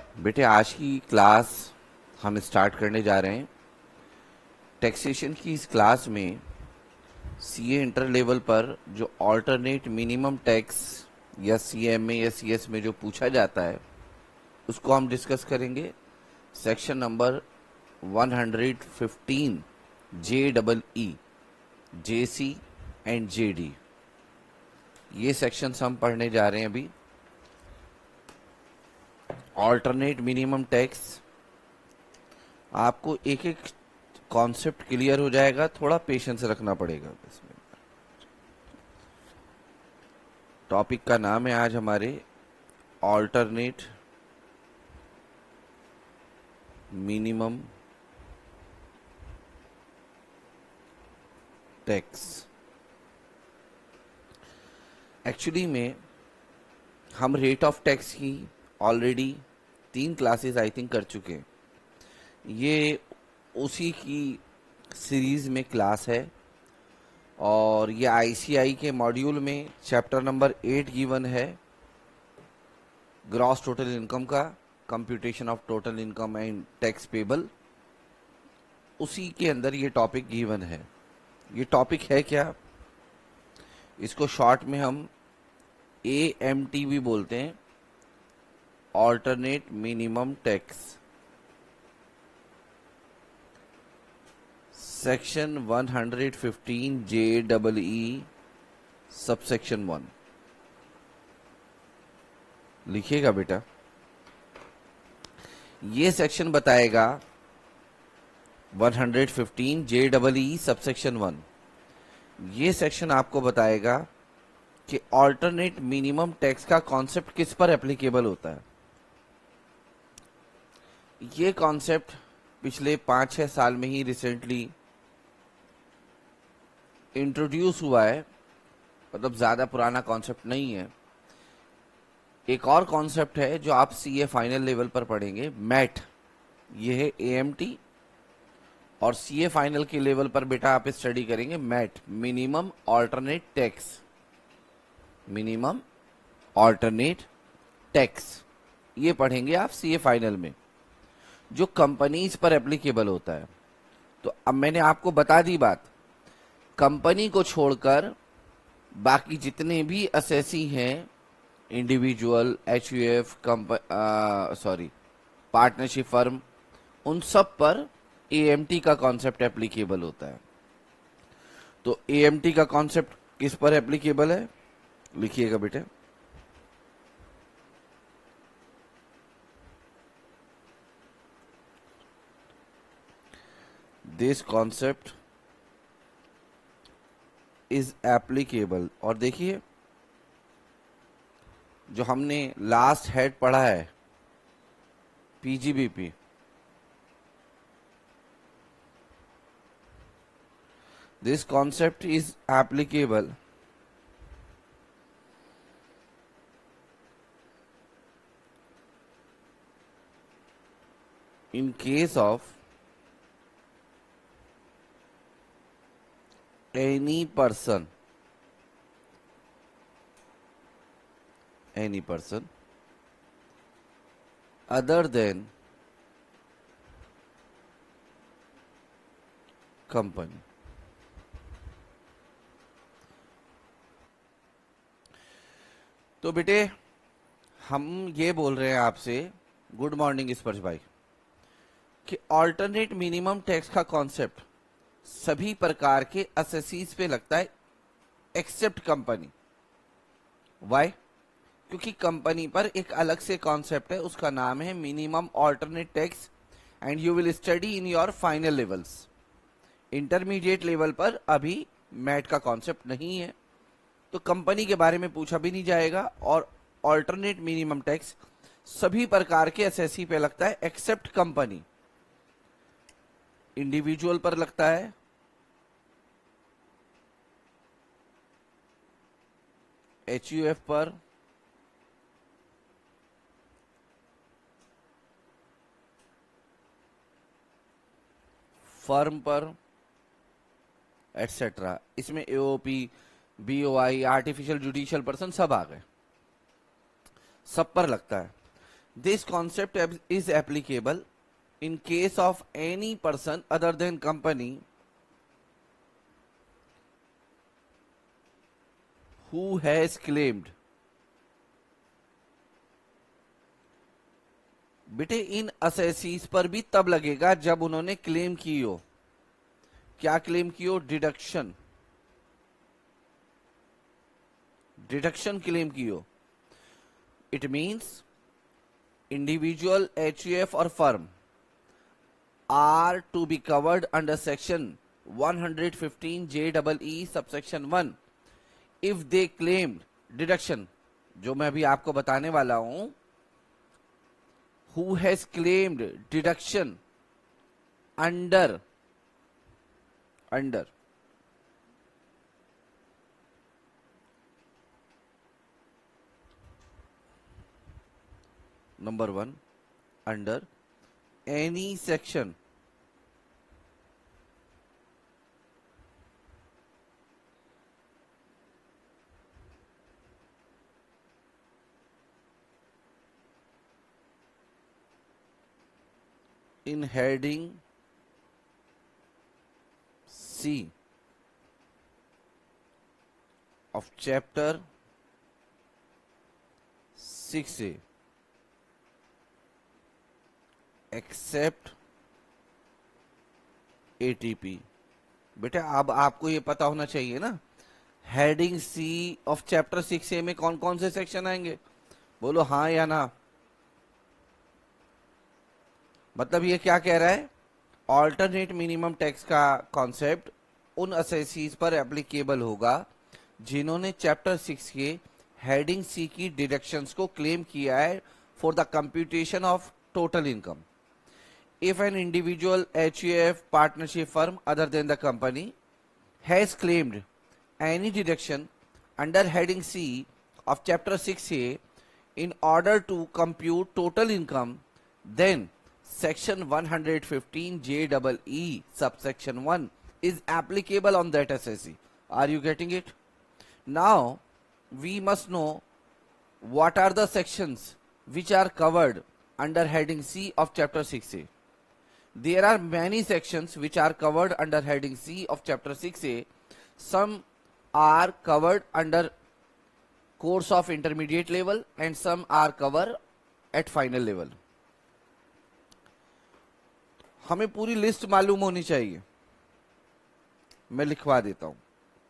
बेटे आज की क्लास हम स्टार्ट करने जा रहे हैं। टैक्सेशन की इस क्लास में सीए इंटर लेवल पर जो ऑल्टरनेट मिनिमम टैक्स या सीएमए या सीएस में जो पूछा जाता है उसको हम डिस्कस करेंगे। Section number 115 J double E JC and JD, ये सेक्शंस हम पढ़ने जा रहे हैं अभी। ऑल्टरनेट मिनिमम टैक्स, आपको एक एक कॉन्सेप्ट क्लियर हो जाएगा, थोड़ा पेशेंस रखना पड़ेगा इसमें। टॉपिक का नाम है आज हमारे ऑल्टरनेट मिनिमम टैक्स। एक्चुअली में हम रेट ऑफ टैक्स की ऑलरेडी 3 क्लासेस आई थिंक कर चुके हैं। ये उसी की सीरीज में क्लास है और ये आईसीआई के मॉड्यूल में चैप्टर नंबर 8 गिवन है, ग्रॉस टोटल इनकम का computation of total income and tax payable. उसी के अंदर ये टॉपिक गिवन है। ये टॉपिक है क्या, इसको शॉर्ट में हम AMT भी बोलते हैं, alternate minimum tax. Section 115 JEE subsection 1 लिखिएगा बेटा। ये सेक्शन बताएगा 115 JEE सबसेक्शन 1, ये सेक्शन आपको बताएगा कि ऑल्टरनेट मिनिमम टैक्स का कॉन्सेप्ट किस पर एप्लीकेबल होता है। ये कॉन्सेप्ट पिछले 5-6 साल में ही रिसेंटली इंट्रोड्यूस हुआ है, मतलब ज्यादा पुराना कॉन्सेप्ट नहीं है। एक और कॉन्सेप्ट है जो आप सीए फाइनल लेवल पर पढ़ेंगे, मैट। ये है AMT, और सीए फाइनल के लेवल पर बेटा आप स्टडी करेंगे MAT, minimum alternate tax. Minimum alternate tax ये पढ़ेंगे आप सीए फाइनल में, जो कंपनीज पर एप्लीकेबल होता है। तो अब मैंने आपको बता दी बात, कंपनी को छोड़कर बाकी जितने भी असेसी हैं, इंडिविजुअल, HUF, पार्टनरशिप फर्म, उन सब पर AMT का कॉन्सेप्ट एप्लीकेबल होता है। तो AMT का कॉन्सेप्ट किस पर एप्लीकेबल है, लिखिएगा बेटे। दिस कॉन्सेप्ट इज एप्लीकेबल, और देखिए जो हमने लास्ट हेड पढ़ा है PGBP, this concept is applicable in case of any person other than company। तो बेटे हम ये बोल रहे हैं आपसे, गुड मॉर्निंग स्पर्श भाई, कि ऑल्टरनेट मिनिमम टैक्स का कॉन्सेप्ट सभी प्रकार के असेसीज पे लगता है एक्सेप्ट कंपनी। वाई? क्योंकि कंपनी पर एक अलग से कॉन्सेप्ट है, उसका नाम है minimum alternate tax, and you will study in your final levels. Intermediate level पर अभी मैट का कॉन्सेप्ट नहीं है, तो कंपनी के बारे में पूछा भी नहीं जाएगा। और ऑल्टरनेट मिनिमम टैक्स सभी प्रकार के एसएससी पे लगता है एक्सेप्ट कंपनी। इंडिविजुअल पर लगता है, HUF पर, फर्म पर, एटसेट्रा। इसमें AOP, BOI, artificial judicial person सब आ गए, सब पर लगता है। This concept is applicable in case of any person other than company who has claimed. बेटे इन असेसीज पर भी तब लगेगा जब उन्होंने क्लेम की हो। क्या क्लेम की हो? डिडक्शन, डिडक्शन क्लेम की हो। इट मीन्स इंडिविजुअल, एचयूएफ और firm are to be covered under section 115 JEE subsection 1 if they claimed deduction, जो मैं अभी आपको बताने वाला हूं, who has claimed deduction under number 1 under any section in heading C of chapter 6A except ATP. बेटा अब आपको ये पता होना चाहिए ना, heading C of chapter 6A में कौन कौन से सेक्शन आएंगे? बोलो हाँ या ना। मतलब ये क्या कह रहा है? ऑल्टरनेट मिनिमम टैक्स का कॉन्सेप्ट उन असेसीज पर एप्लीकेबल होगा जिन्होंने चैप्टर 6 के हेडिंग सी की डिडक्शंस को क्लेम किया है for the computation of total income. If an individual, HUF, partnership firm other than the company has claimed any deduction under heading C of chapter 6A in order to compute total income, then section 115 JEE subsection 1 is applicable on that assessee. Are you getting it? Now we must know what are the sections which are covered under heading C of chapter 6A. There are many sections which are covered under heading C of chapter 6A. Some are covered under course of intermediate level and some are covered at final level. हमें पूरी list मालूम होनी चाहिए, मैं लिखवा देता हूं।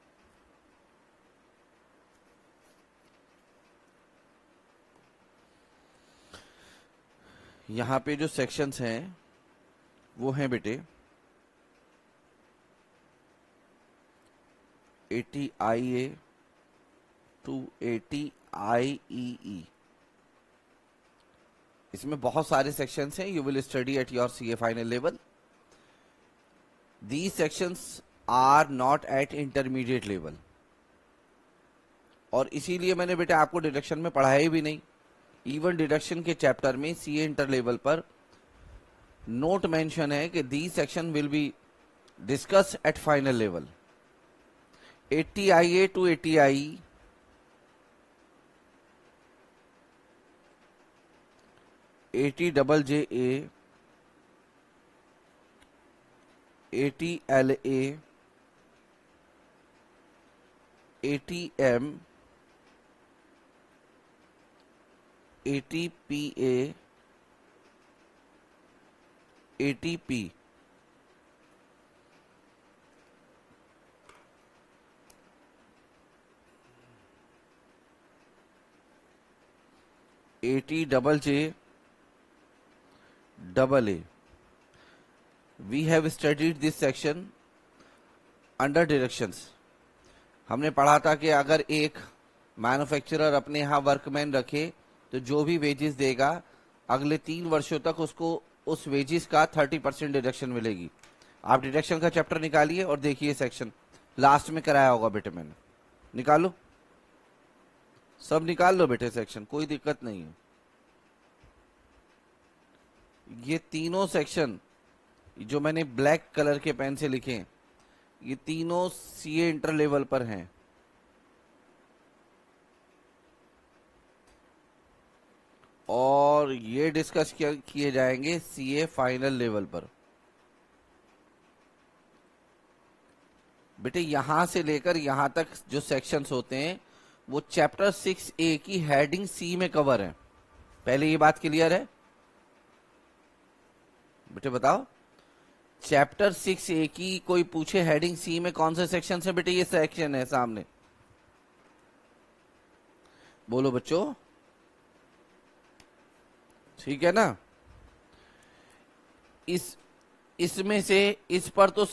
यहां पे जो सेक्शंस हैं वो हैं बेटे 80IA to 80IEE। इसमें बहुत सारे सेक्शंस हैं। You will study at your CA final level. These sections are not at intermediate level, और इसीलिए मैंने बेटा आपको डिडक्शन में पढ़ाया भी नहीं। इवन डिडक्शन के चैप्टर में सीए इंटर लेवल पर नोट मेंशन है कि the section will be discuss at final level. 80IA to 80IE, 80JJA, 80LA, 80M, 80PA, 80P, ATJJ, AA. We have studied this section under directions. हमने पढ़ा था कि अगर एक मैन्युफैक्चरर अपने यहाँ वर्कमैन रखे तो जो भी वेजेस देगा अगले 3 वर्षों तक उसको उस वेजेस का 30% डिडक्शन मिलेगी। आप डिडक्शन का चैप्टर निकालिए और देखिए सेक्शन लास्ट में कराया होगा बेटे मैंने। निकालो, सब निकाल लो बेटे सेक्शन, कोई दिक्कत नहीं है। ये तीनों सेक्शन जो मैंने ब्लैक कलर के पेन से लिखे हैं, ये तीनों सीए इंटर लेवल पर हैं। और और ये डिस्कस किए जाएंगे सीए फाइनल लेवल पर। बेटे यहां से लेकर यहां तक जो सेक्शंस होते हैं वो चैप्टर 6A की हेडिंग सी में कवर है। पहले ये बात क्लियर है? बेटे बताओ, चैप्टर 6A की कोई पूछे हेडिंग सी में कौन से सेक्शन है? बेटे ये सेक्शन है सामने, बोलो बच्चों, ठीक है ना? इसमें से इस पर तो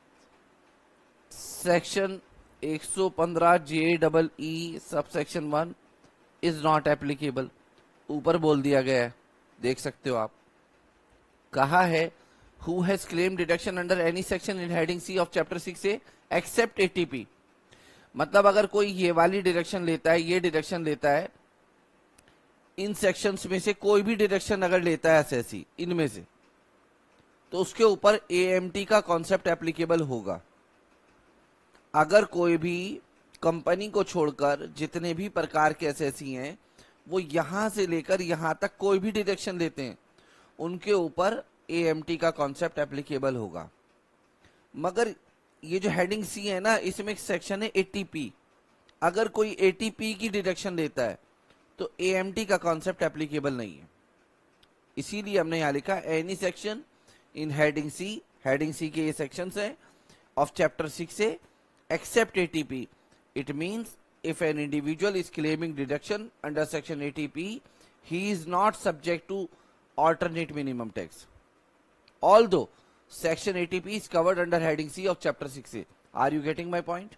section 115 JEE subsection 1 is not applicable, ऊपर बोल दिया गया है, देख सकते हो आप। कहा है who has claim deduction under any section in heading C of chapter 6A except ATP। मतलब अगर कोई ये वाली डिडक्शन लेता है, ये डिडक्शन लेता है, इन सेक्शंस में से कोई भी डिडक्शन अगर लेता है एसएससी इनमें से, तो उसके ऊपर AMT का कॉन्सेप्ट एप्लीकेबल होगा। अगर कोई भी कंपनी को छोड़कर जितने भी प्रकार के एसएससी हैं वो यहां से लेकर यहां तक कोई भी डिडक्शन लेते हैं, उनके ऊपर AMT का कॉन्सेप्ट एप्लीकेबल होगा। मगर ये जो हेडिंग सी है ना, इसमें एक सेक्शन है ATP। अगर कोई ATP की डिडक्शन लेता है तो AMT का कॉन्सेप्ट एप्लीकेबल नहीं है। इसीलिए हमने यहां लिखा any section in heading C के ये सेक्शंस हैं of chapter 6A except ATP. It means if an individual is claiming deduction under section ATP, he is not subject to alternate minimum tax. Although section ATP is covered under heading C of chapter 6A. Are you getting my point?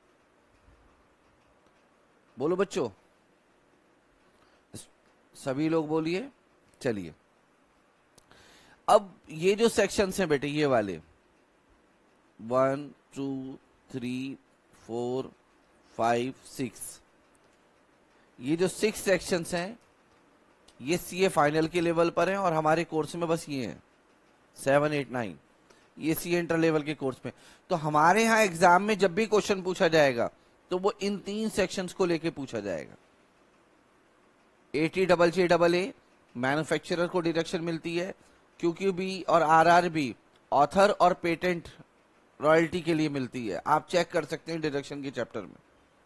बोलो बच्चों, सभी लोग बोलिए। चलिए, अब ये जो sections हैं बेटे, ये वाले 1 2 3 4 5 6, ये जो 6 सेक्शंस हैं ये सीए फाइनल के लेवल पर हैं और हमारे कोर्स में बस ये हैं 7 8 9, ये सीए इंटर लेवल के कोर्स में। तो हमारे यहाँ एग्जाम में जब भी क्वेश्चन पूछा जाएगा तो वो इन 3 सेक्शंस को लेके पूछा जाएगा। ATJJAA मैन्युफैक्चरर को डिडक्शन मिलती है, QQB और RRB ऑथर और पेटेंट रॉयल्टी के लिए मिलती है। आप चेक कर सकते हैं डिडक्शन के चैप्टर में।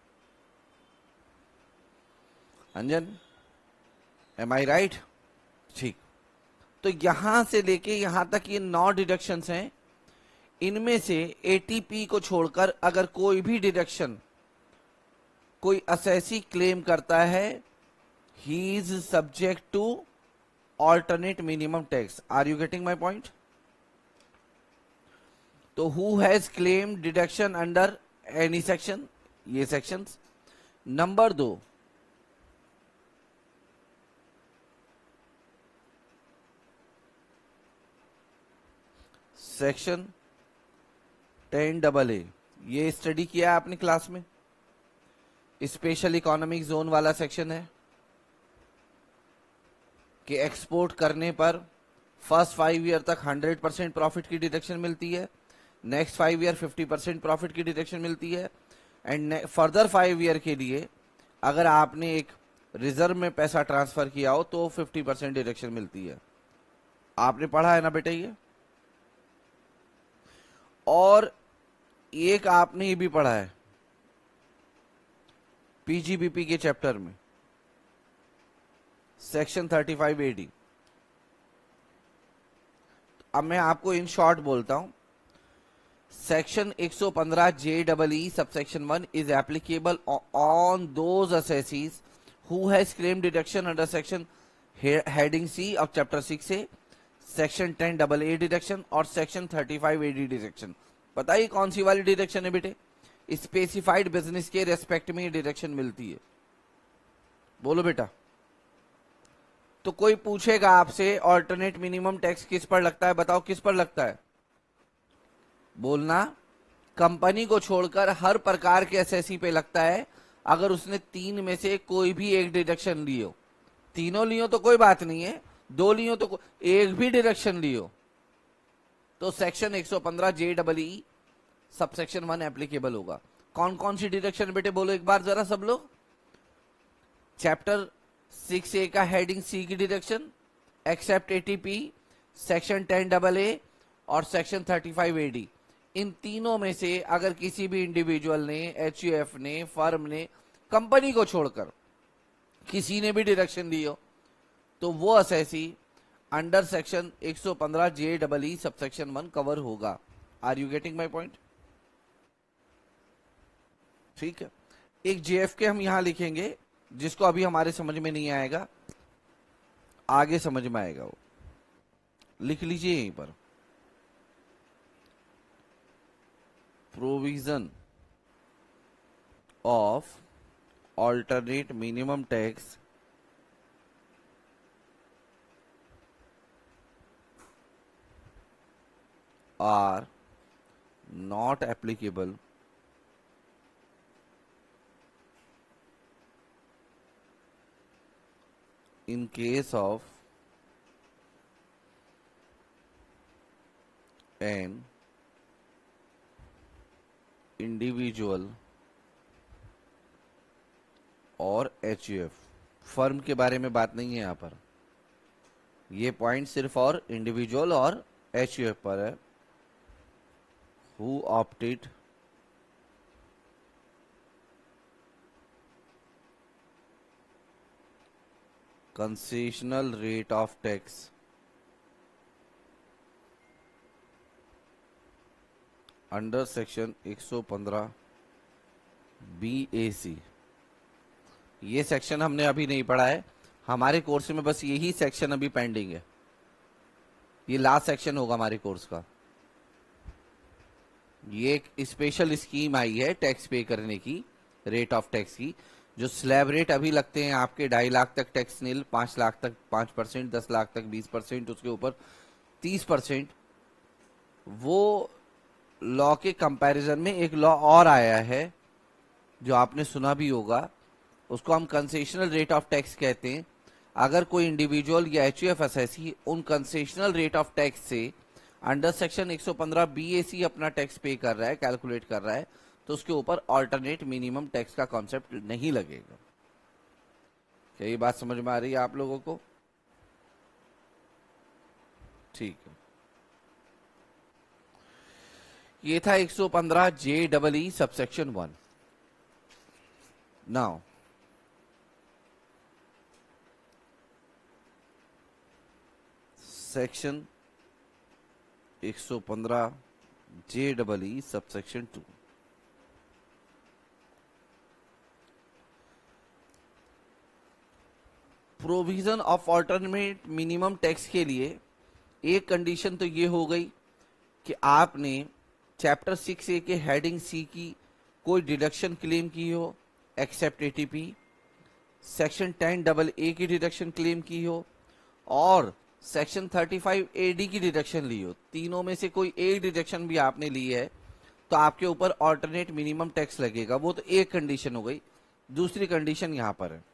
Anjan, am I right? ठीक। तो यहां से लेके यहां तक ये 9 डिडक्शंस हैं। इनमें से ATP को छोड़कर अगर कोई भी डिडक्शन कोई असेसी क्लेम करता है, he is subject to alternate minimum tax. Are you getting my point? तो who has claim deduction under any section, ये सेक्शंस। नंबर 2, सेक्शन 10AA, ये स्टडी किया है आपने क्लास में, स्पेशल इकोनॉमिक जोन वाला सेक्शन है कि एक्सपोर्ट करने पर फर्स्ट 5 ईयर तक 100% प्रॉफिट की डिडक्शन मिलती है, नेक्स्ट 5 ईयर 50% प्रॉफिट की डिडक्शन मिलती है, एंड फर्दर 5 ईयर के लिए अगर आपने एक रिजर्व में पैसा ट्रांसफर किया हो तो 50% डिडक्शन मिलती है। आपने पढ़ा है ना बेटे ये? और एक आपने ये भी पढ़ा है PGBP के चैप्टर में, सेक्शन 35 AD। अब मैं आपको इन शॉर्ट बोलता हूं, section 115 JEE subsection 1 is applicable on those assessees who has claim deduction under section heading C of chapter 6A, section 10AA deduction और सेक्शन 35 AD डिडक्शन। बताइए कौन सी वाली डिडक्शन है बेटे? स्पेसिफाइड बिजनेस के रेस्पेक्ट में ये डिडक्शन मिलती है। बोलो बेटा। तो कोई पूछेगा आपसे ऑल्टरनेट मिनिमम टैक्स किस पर लगता है, बताओ किस पर लगता है? बोलना, कंपनी को छोड़कर हर प्रकार के एसएससी पे लगता है अगर उसने 3 में से कोई भी एक डिडक्शन लियो। तीनों लियो तो कोई बात नहीं है, 2 लियो तो एक भी डिडक्शन लियो तो सेक्शन 115 JEE सबसेक्शन 1 एप्लीकेबल होगा। कौन कौन सी डिडक्शन बेटे बोलो एक बार जरा सब लोग। चैप्टर 6A का हेडिंग सी की deduction accept ATP, section 10AA और सेक्शन 35AD, इन तीनों में से अगर किसी भी इंडिविजुअल ने, एचयूएफ ने, फर्म ने, कंपनी को छोड़कर किसी ने भी डिडक्शन दी हो तो वो assessee under section 115 JEE subsection 1 cover होगा। Are you getting my point? ठीक है, एक जेएफके हम यहां लिखेंगे जिसको अभी हमारे समझ में नहीं आएगा, आगे समझ में आएगा, वो लिख लीजिए यहीं पर। Provision of alternate minimum tax are not applicable in case of an individual और एचयूएफ। फर्म के बारे में बात नहीं है यहां पर, ये पॉइंट सिर्फ और इंडिविजुअल और एचयूएफ पर है। Who opted concessional rate of tax under section 115 BAC। ये सेक्शन हमने अभी नहीं पढ़ा है, हमारे कोर्स में बस यही सेक्शन अभी पेंडिंग है, ये लास्ट सेक्शन होगा हमारे कोर्स का। ये एक स्पेशल स्कीम आई है टैक्स पे करने की, रेट ऑफ टैक्स की। जो स्लैब रेट अभी लगते हैं आपके 2.5 लाख तक टैक्स नील, 5 लाख तक 5%, 10 लाख तक 20%, उसके ऊपर 30%। वो लॉ के कंपैरिजन में एक लॉ और आया है जो आपने सुना भी होगा, उसको हम कंसेशनल रेट ऑफ टैक्स कहते हैं। अगर कोई इंडिविजुअल या एचयूएफ असेसी उन कंसेशनल रेट ऑफ टैक्स से अंडर सेक्शन 115 BAC अपना टैक्स पे कर रहा है, कैलकुलेट कर रहा है, तो उसके ऊपर ऑल्टरनेट मिनिमम टैक्स का कॉन्सेप्ट नहीं लगेगा। क्या ये बात समझ में आ रही है आप लोगों को? ठीक है, ये था 115 JEE subsection 1। Now section 115 JEE subsection 2। Provision of alternate minimum tax के लिए एक कंडीशन तो ये हो गई कि आपने चैप्टर 6A के हेडिंग सी की कोई डिडक्शन क्लेम की हो एक्सेप्ट एटीपी, सेक्शन 10AA की डिडक्शन क्लेम की हो और सेक्शन 35AD की डिडक्शन ली हो। तीनों में से कोई एक डिडक्शन भी आपने ली है तो आपके ऊपर ऑल्टरनेट मिनिमम टैक्स लगेगा। वो तो एक कंडीशन हो गई। दूसरी कंडीशन यहां पर है,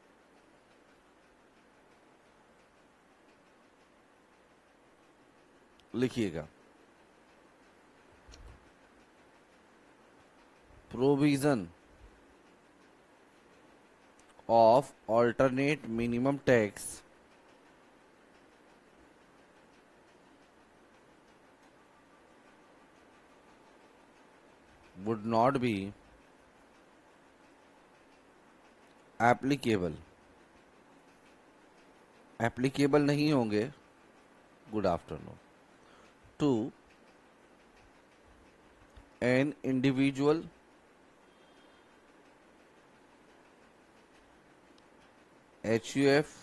लिखिएगा, provision of alternate minimum tax would not be applicable, applicable नहीं होंगे, good afternoon, to an individual HUF,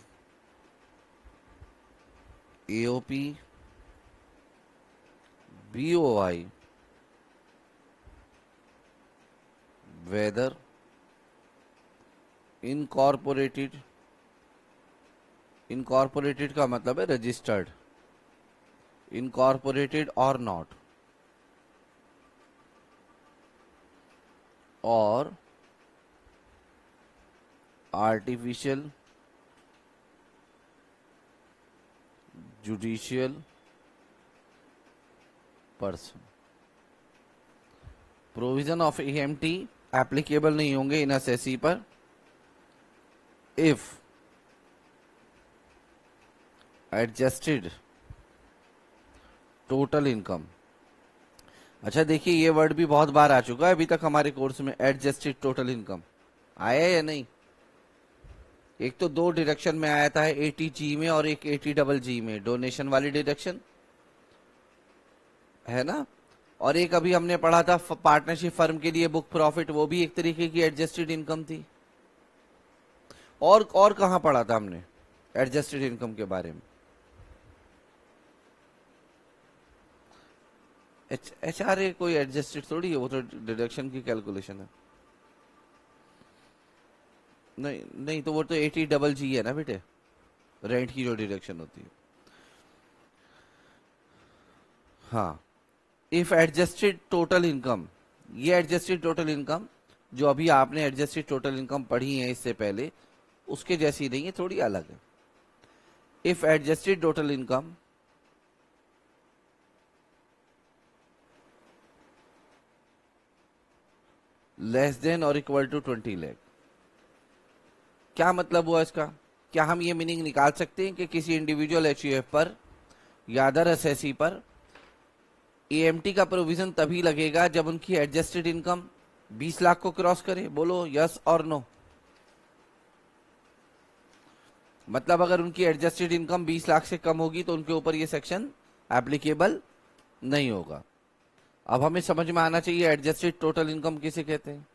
AOP, BOI whether incorporated, incorporated का मतलब है रजिस्टर्ड, incorporated or not, और artificial judicial person। Provision of EMT applicable नहीं होंगे इन असेसी पर इफ एडजस्टेड टोटल इनकम। अच्छा देखिए, ये वर्ड भी बहुत बार आ चुका है अभी तक हमारे कोर्स में, एडजस्टेड टोटल इनकम आया या नहीं? एक तो दो डिडक्शन में आया था, 80G में और एक 80GG में, डोनेशन वाली डिडक्शन है ना, और एक अभी हमने पढ़ा था पार्टनरशिप फर्म के लिए बुक प्रॉफिट, वो भी एक तरीके की एडजस्टेड इनकम थी। और कहां पढ़ा था हमने एडजस्टेड इनकम के बारे में? HRA कोई एडजस्टेड थोड़ी है, वो तो डिडक्शन की कैलकुलेशन है। नहीं नहीं, तो वो तो 80GG है ना बेटे, रेंट की जो डिडक्शन होती है। हाँ, इफ एडजस्टेड टोटल इनकम, ये एडजस्टेड टोटल इनकम जो अभी आपने एडजस्टेड टोटल इनकम पढ़ी है इससे पहले, उसके जैसी नहीं है, थोड़ी अलग है। If adjusted total income less than और इक्वल टू 20 लाख, क्या मतलब हुआ इसका? क्या हम ये मीनिंग निकाल सकते हैं कि किसी इंडिविजुअल एचयूएफ पर या अदर एसएससी पर एएमटी का प्रोविजन तभी लगेगा जब उनकी एडजस्टेड इनकम 20 लाख को क्रॉस करे? बोलो यस और नो। मतलब अगर उनकी एडजस्टेड इनकम 20 लाख से कम होगी तो उनके ऊपर ये सेक्शन एप्लीकेबल नहीं होगा। अब हमें समझ में आना चाहिए एडजस्टेड टोटल इनकम किसे कहते हैं।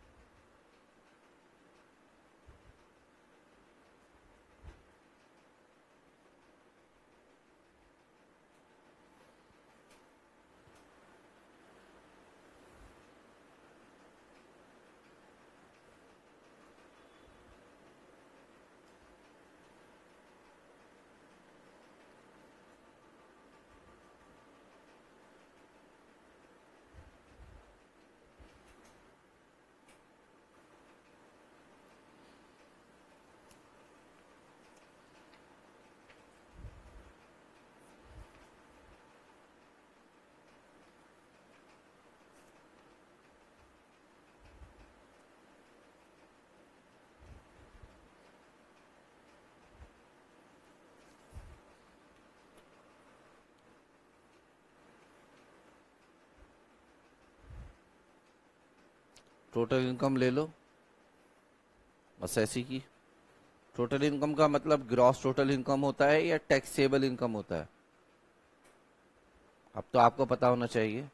टोटल इनकम ले लो बस ऐसी की। टोटल इनकम का मतलब ग्रॉस टोटल इनकम होता है या टैक्सेबल इनकम होता है? अब तो आपको पता होना चाहिए।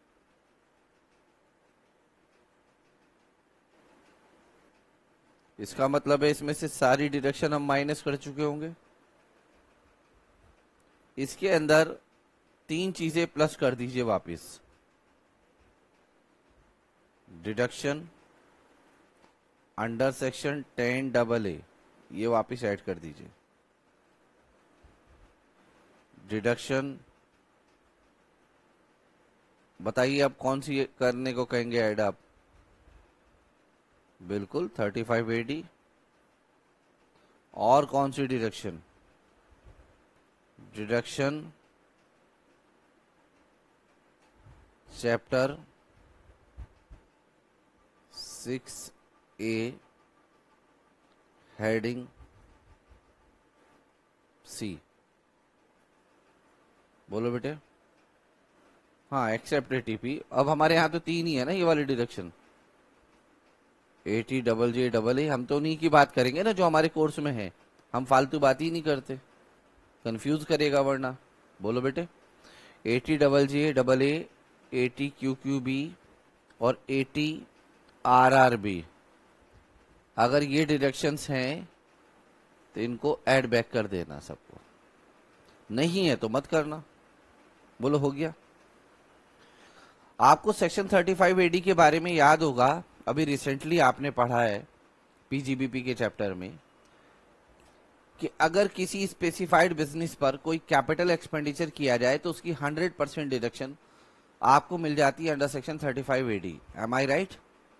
इसका मतलब है इसमें से सारी डिडक्शन हम माइनस कर चुके होंगे। इसके अंदर तीन चीजें प्लस कर दीजिए वापस, डिडक्शन अंडर सेक्शन 10AA, ये वापस ऐड कर दीजिए। डिडक्शन बताइए अब कौन सी करने को कहेंगे ऐड आप? बिल्कुल 35AD। और कौन सी deduction? Deduction chapter 6A heading C। बोलो बेटे। हाँ, एक्सेप्ट ATP। अब हमारे यहाँ तो तीन ही है ना ये वाली डिडक्शन, 80JJAA। हम तो उन्हीं की बात करेंगे ना जो हमारे कोर्स में है, हम फालतू बात ही नहीं करते, कंफ्यूज करेगा वरना। बोलो बेटे। 80JJAA, 80QQB और 80RRB, अगर ये डिडक्शंस हैं तो इनको ऐड बैक कर देना सबको, नहीं है तो मत करना। बोलो हो गया। आपको सेक्शन 35AD के बारे में याद होगा, अभी रिसेंटली आपने पढ़ा है पीजीबीपी के चैप्टर में, कि अगर किसी स्पेसिफाइड बिजनेस पर कोई कैपिटल एक्सपेंडिचर किया जाए तो उसकी 100% डिडक्शन आपको मिल जाती है under section 35AD। Am I right?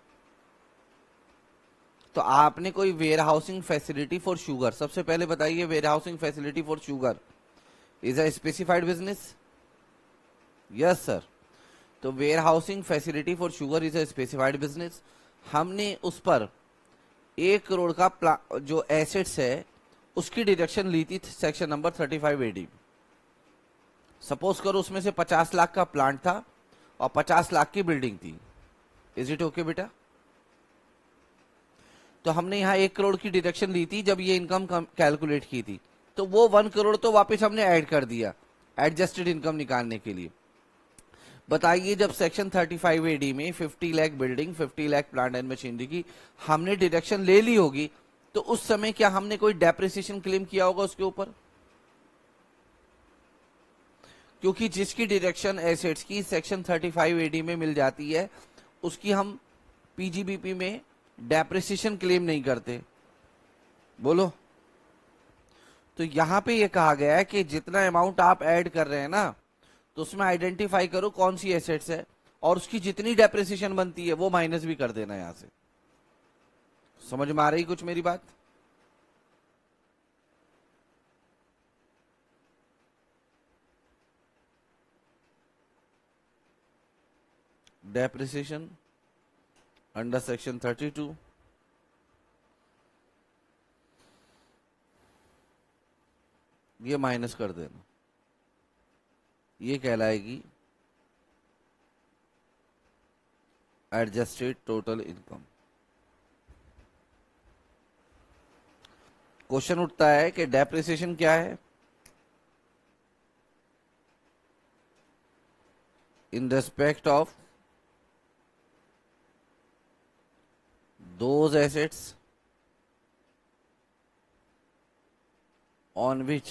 तो आपने कोई where housing facility for sugar, सबसे पहले बताइए, where housing facility for sugar is a specified business? Yes sir. तो where housing facility for sugar is a specified business. हमने उस पर 1 करोड़ का जो एसेट्स है उसकी डिडक्शन ली थी सेक्शन नंबर 35AD। सपोज करो उसमें से 50 लाख का प्लांट था और 50 लाख की बिल्डिंग थी। इज इट ओके बेटा? तो हमने यहां 1 करोड़ की डिडक्शन ली थी जब ये इनकम कैलकुलेट की थी, तो वो 1 करोड़ तो वापस हमने ऐड कर दिया एडजस्टेड इनकम निकालने के लिए। बताइए जब सेक्शन 35AD में 50 lakh building, 50 lakh plant and machinery की हमने डिडक्शन ले ली होगी, तो उस समय क्या हमने कोई डेप्रिसिएशन क्लेम किया होगा उसके ऊपर? क्योंकि जिसकी डिडक्शन एसेट्स की सेक्शन 35AD में मिल जाती है उसकी हम पीजीबीपी में डेप्रिसिएशन क्लेम नहीं करते। बोलो। तो यहां पे ये कहा गया है कि जितना अमाउंट आप ऐड कर रहे हैं ना, तो उसमें आइडेंटिफाई करो कौन सी एसेट्स है और उसकी जितनी डेप्रिसिएशन बनती है वो माइनस भी कर देना यहां से। समझ में आ रही कुछ मेरी बात? डेप्रिसिएशन अंडर सेक्शन 32 ये माइनस कर देना, ये कहलाएगी एडजस्टेड टोटल इनकम। क्वेश्चन उठता है कि डेप्रिसिएशन क्या है? In respect of those assets on which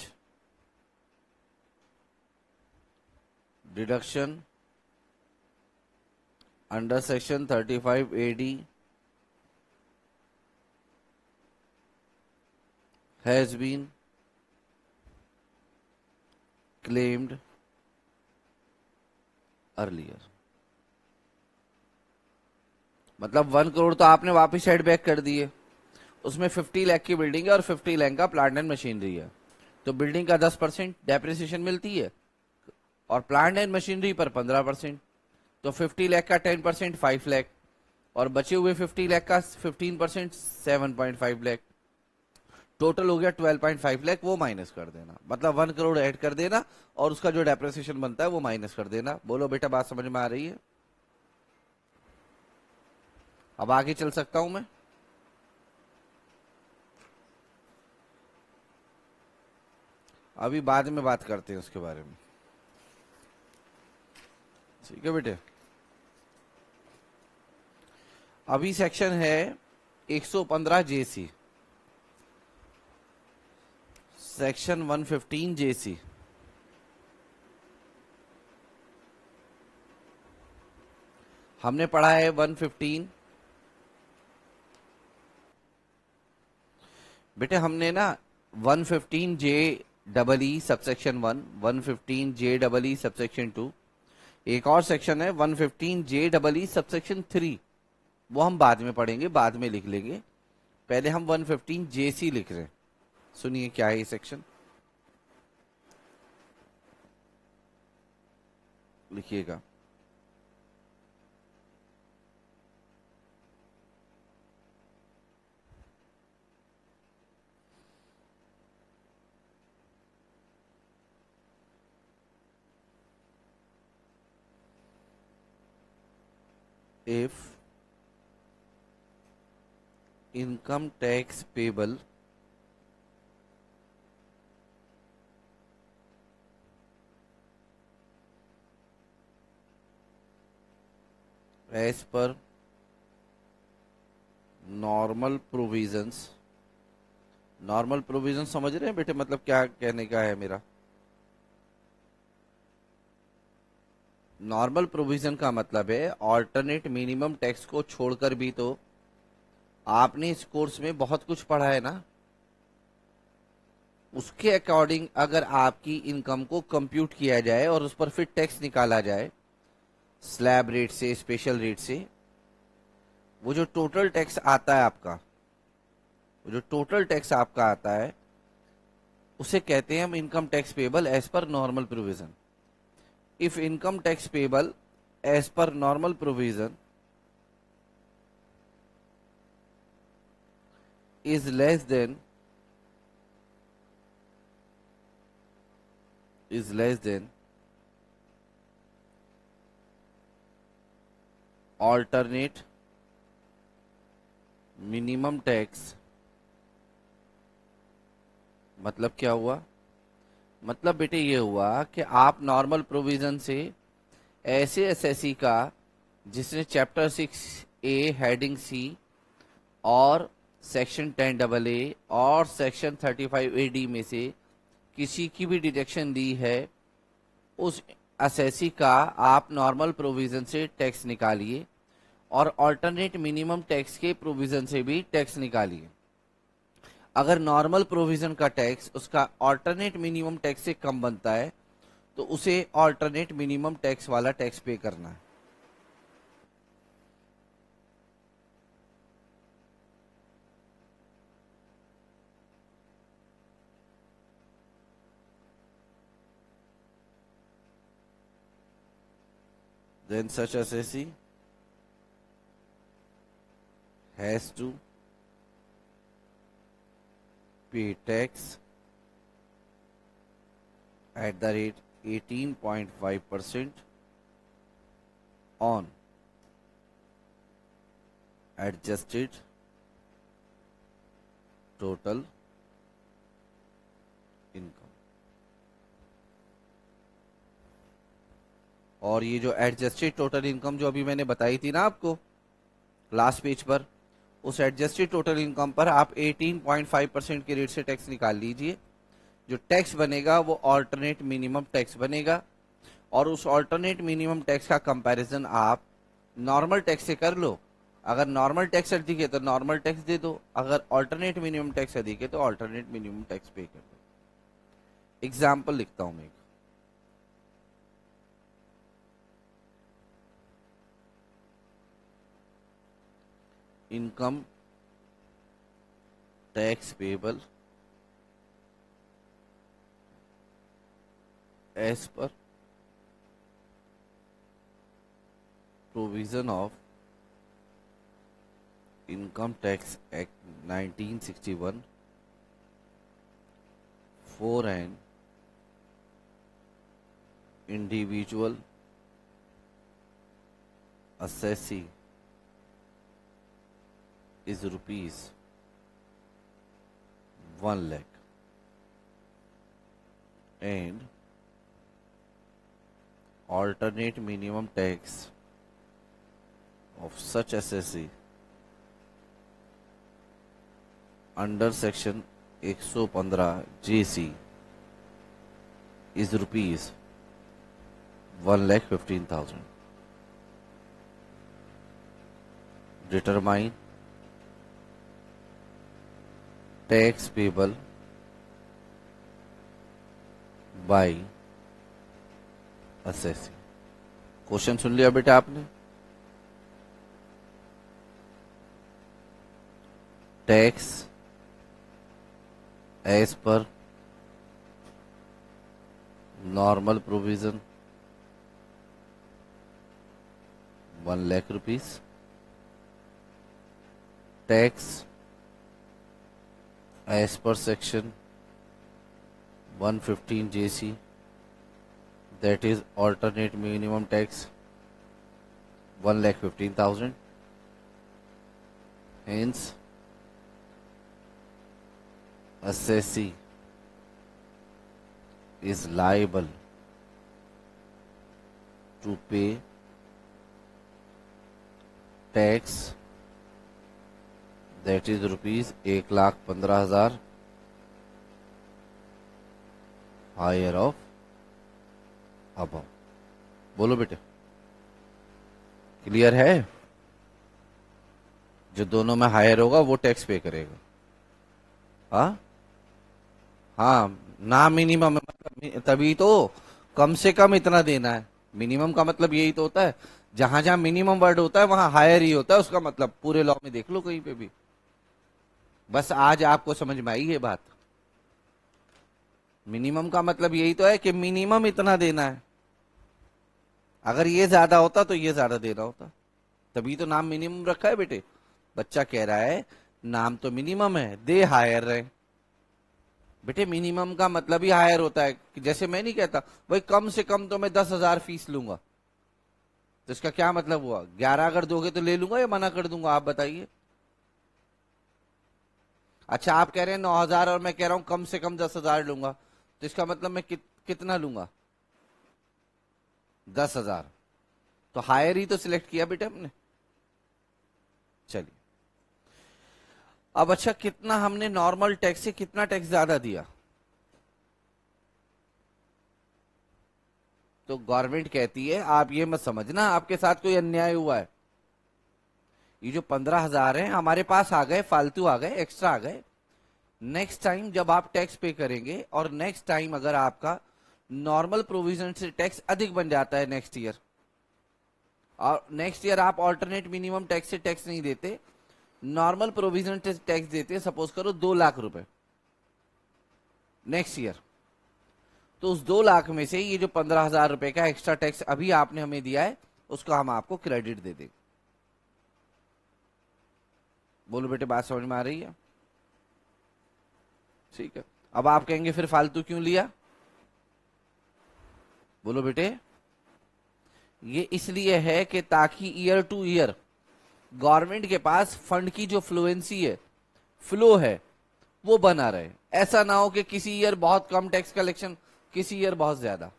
deduction under section 35AD has been claimed earlier। मतलब 1 करोड़ तो आपने वापस एड बैक कर दिए, उसमें 50 लाख की बिल्डिंग है और 50 लाख का प्लांट एंड मशीनरी है, तो बिल्डिंग का 10% डेप्रिसिएशन मिलती है और प्लांट एंड मशीनरी पर 15%, तो 50 लाख का 10% 5 लाख और बचे हुए 50 लाख का 15% 7.5 लाख, टोटल हो गया 12.5 लाख। वो माइनस कर देना, मतलब 1 करोड़ ऐड कर देना और उसका जो डेप्रिसिएशन बनता है वो माइनस कर देना। बोलो बेटा, बात समझ में आ रही है? अब आगे चल सकता हूं मैं? अभी बाद में बात करते हैं उसके बारे में, ठीक है बेटे? अभी सेक्शन है 115 जेसी, सेक्शन 115 जेसी। हमने पढ़ा है 115 बेटे, हमने ना 115 J double E subsection 1, 115 J double E subsection 2, एक और सेक्शन है 115 जे डबल ई सबसेक्शन 3, वो हम बाद में पढ़ेंगे, बाद में लिख लेंगे। पहले हम 115 जेसी लिख रहे हैं। सुनिए क्या है ये सेक्शन, लिखिएगा। If income tax payable as per normal provisions, normal provision समझ रहे हैं बेटे? मतलब क्या कहने का है मेरा? नॉर्मल प्रोविजन का मतलब है ऑल्टरनेट मिनिमम टैक्स को छोड़कर भी तो आपने इस कोर्स में बहुत कुछ पढ़ा है ना, उसके अकॉर्डिंग अगर आपकी इनकम को कंप्यूट किया जाए और उस पर फिर टैक्स निकाला जाए स्लैब रेट से, स्पेशल रेट से, वो जो टोटल टैक्स आता है आपका, वो जो टोटल टैक्स आपका आता है उसे कहते हैं हम income tax payable as per normal provision. If income tax payable as per normal provision is less than is less than alternate minimum tax, मतलब क्या हुआ? मतलब बेटे ये हुआ कि आप नॉर्मल प्रोविजन से ऐसे एसएससी का जिसने चैप्टर 6A हेडिंग सी और सेक्शन 10AA और सेक्शन 35AD में से किसी की भी डिडक्शन दी है, उस एसएससी का आप नॉर्मल प्रोविजन से टैक्स निकालिए और अल्टरनेट मिनिमम टैक्स के प्रोविजन से भी टैक्स निकालिए। अगर नॉर्मल प्रोविजन का टैक्स उसका अल्टरनेट मिनिमम टैक्स से कम बनता है तो उसे अल्टरनेट मिनिमम टैक्स वाला टैक्स पे करना है। Then such assessee has to pay tax at the rate 18.5% on adjusted total income। और ये जो एडजस्टेड टोटल इनकम जो अभी मैंने बताई थी ना आपको लास्ट पेज पर, उस एडजस्टेड टोटल इनकम पर आप 18.5% के रेट से टैक्स निकाल लीजिए। जो टैक्स बनेगा वो अल्टरनेट मिनिमम टैक्स बनेगा और उस अल्टरनेट मिनिमम टैक्स का कंपैरिजन आप नॉर्मल टैक्स से कर लो। अगर नॉर्मल टैक्स अधिक है तो नॉर्मल टैक्स दे दो, अगर अल्टरनेट मिनिमम टैक्स अधिक है तो अल्टरनेट मिनिमम टैक्स पे कर दो। एग्जाम्पल लिखता हूं मैं। Income tax payable as per provision of income tax act 1961 for an individual assessee is rupees 1 lakh and alternate minimum tax of such assessee under section 115 JC is rupees 1,15,000। Determine tax payable by assessee। Question सुन लिया बेटा आपने? Tax as per normal provision 1 lakh rupees. Tax as per section 115 JC, that is alternate minimum tax 1,15,000। Hence, assessee is liable to pay tax that is rupees 1,15,000 higher of above। बोलो बेटे, clear है? जो दोनों में हायर होगा वो tax पे करेगा। हाँ, ना मिनिमम मतलब तभी तो कम से कम इतना देना है। मिनिमम का मतलब यही तो होता है, जहां जहां मिनिमम वर्ड होता है वहां हायर ही होता है उसका मतलब। पूरे लॉ में देख लो कहीं पे भी। बस आज आपको समझ में आई ये बात। मिनिमम का मतलब यही तो है कि मिनिमम इतना देना है। अगर ये ज्यादा होता तो ये ज्यादा देना होता, तभी तो नाम मिनिमम रखा है बेटे। बच्चा कह रहा है नाम तो मिनिमम है, दे हायर रहे। बेटे मिनिमम का मतलब ही हायर होता है, कि जैसे मैं नहीं कहता भाई कम से कम तो मैं 10,000 फीस लूंगा, तो इसका क्या मतलब हुआ? 11 अगर दोगे तो ले लूंगा या मना कर दूंगा, आप बताइए। अच्छा आप कह रहे हैं 9,000 और मैं कह रहा हूं कम से कम 10,000 लूंगा, तो इसका मतलब मैं कितना लूंगा? 10,000। तो हायर ही तो सिलेक्ट किया बेटे हमने। चलिए अब अच्छा कितना हमने नॉर्मल टैक्स से कितना टैक्स ज्यादा दिया? तो गवर्नमेंट कहती है आप ये मत समझना आपके साथ कोई अन्याय हुआ है, ये जो 15,000 है हमारे पास आ गए, फालतू आ गए, एक्स्ट्रा आ गए। नेक्स्ट टाइम जब आप टैक्स पे करेंगे और नेक्स्ट टाइम अगर आपका नॉर्मल प्रोविजन से टैक्स अधिक बन जाता है नेक्स्ट ईयर, और नेक्स्ट ईयर आप ऑल्टरनेट मिनिमम टैक्स से टैक्स नहीं देते, नॉर्मल प्रोविजन से टैक्स देते, सपोज करो 2 लाख रुपए नेक्स्ट ईयर, तो उस 2 लाख में से ये जो 15,000 रुपए का एक्स्ट्रा टैक्स अभी आपने हमें दिया है उसको हम आपको क्रेडिट दे देंगे। बोलो बेटे बात समझ में आ रही है? ठीक है। अब आप कहेंगे फिर फालतू क्यों लिया? बोलो बेटे। ये इसलिए है कि ताकि ईयर टू ईयर गवर्नमेंट के पास फंड की जो फ्लुएंसी है, फ्लो है, वो बना रहे। ऐसा ना हो कि किसी ईयर बहुत कम टैक्स कलेक्शन, किसी ईयर बहुत ज्यादा।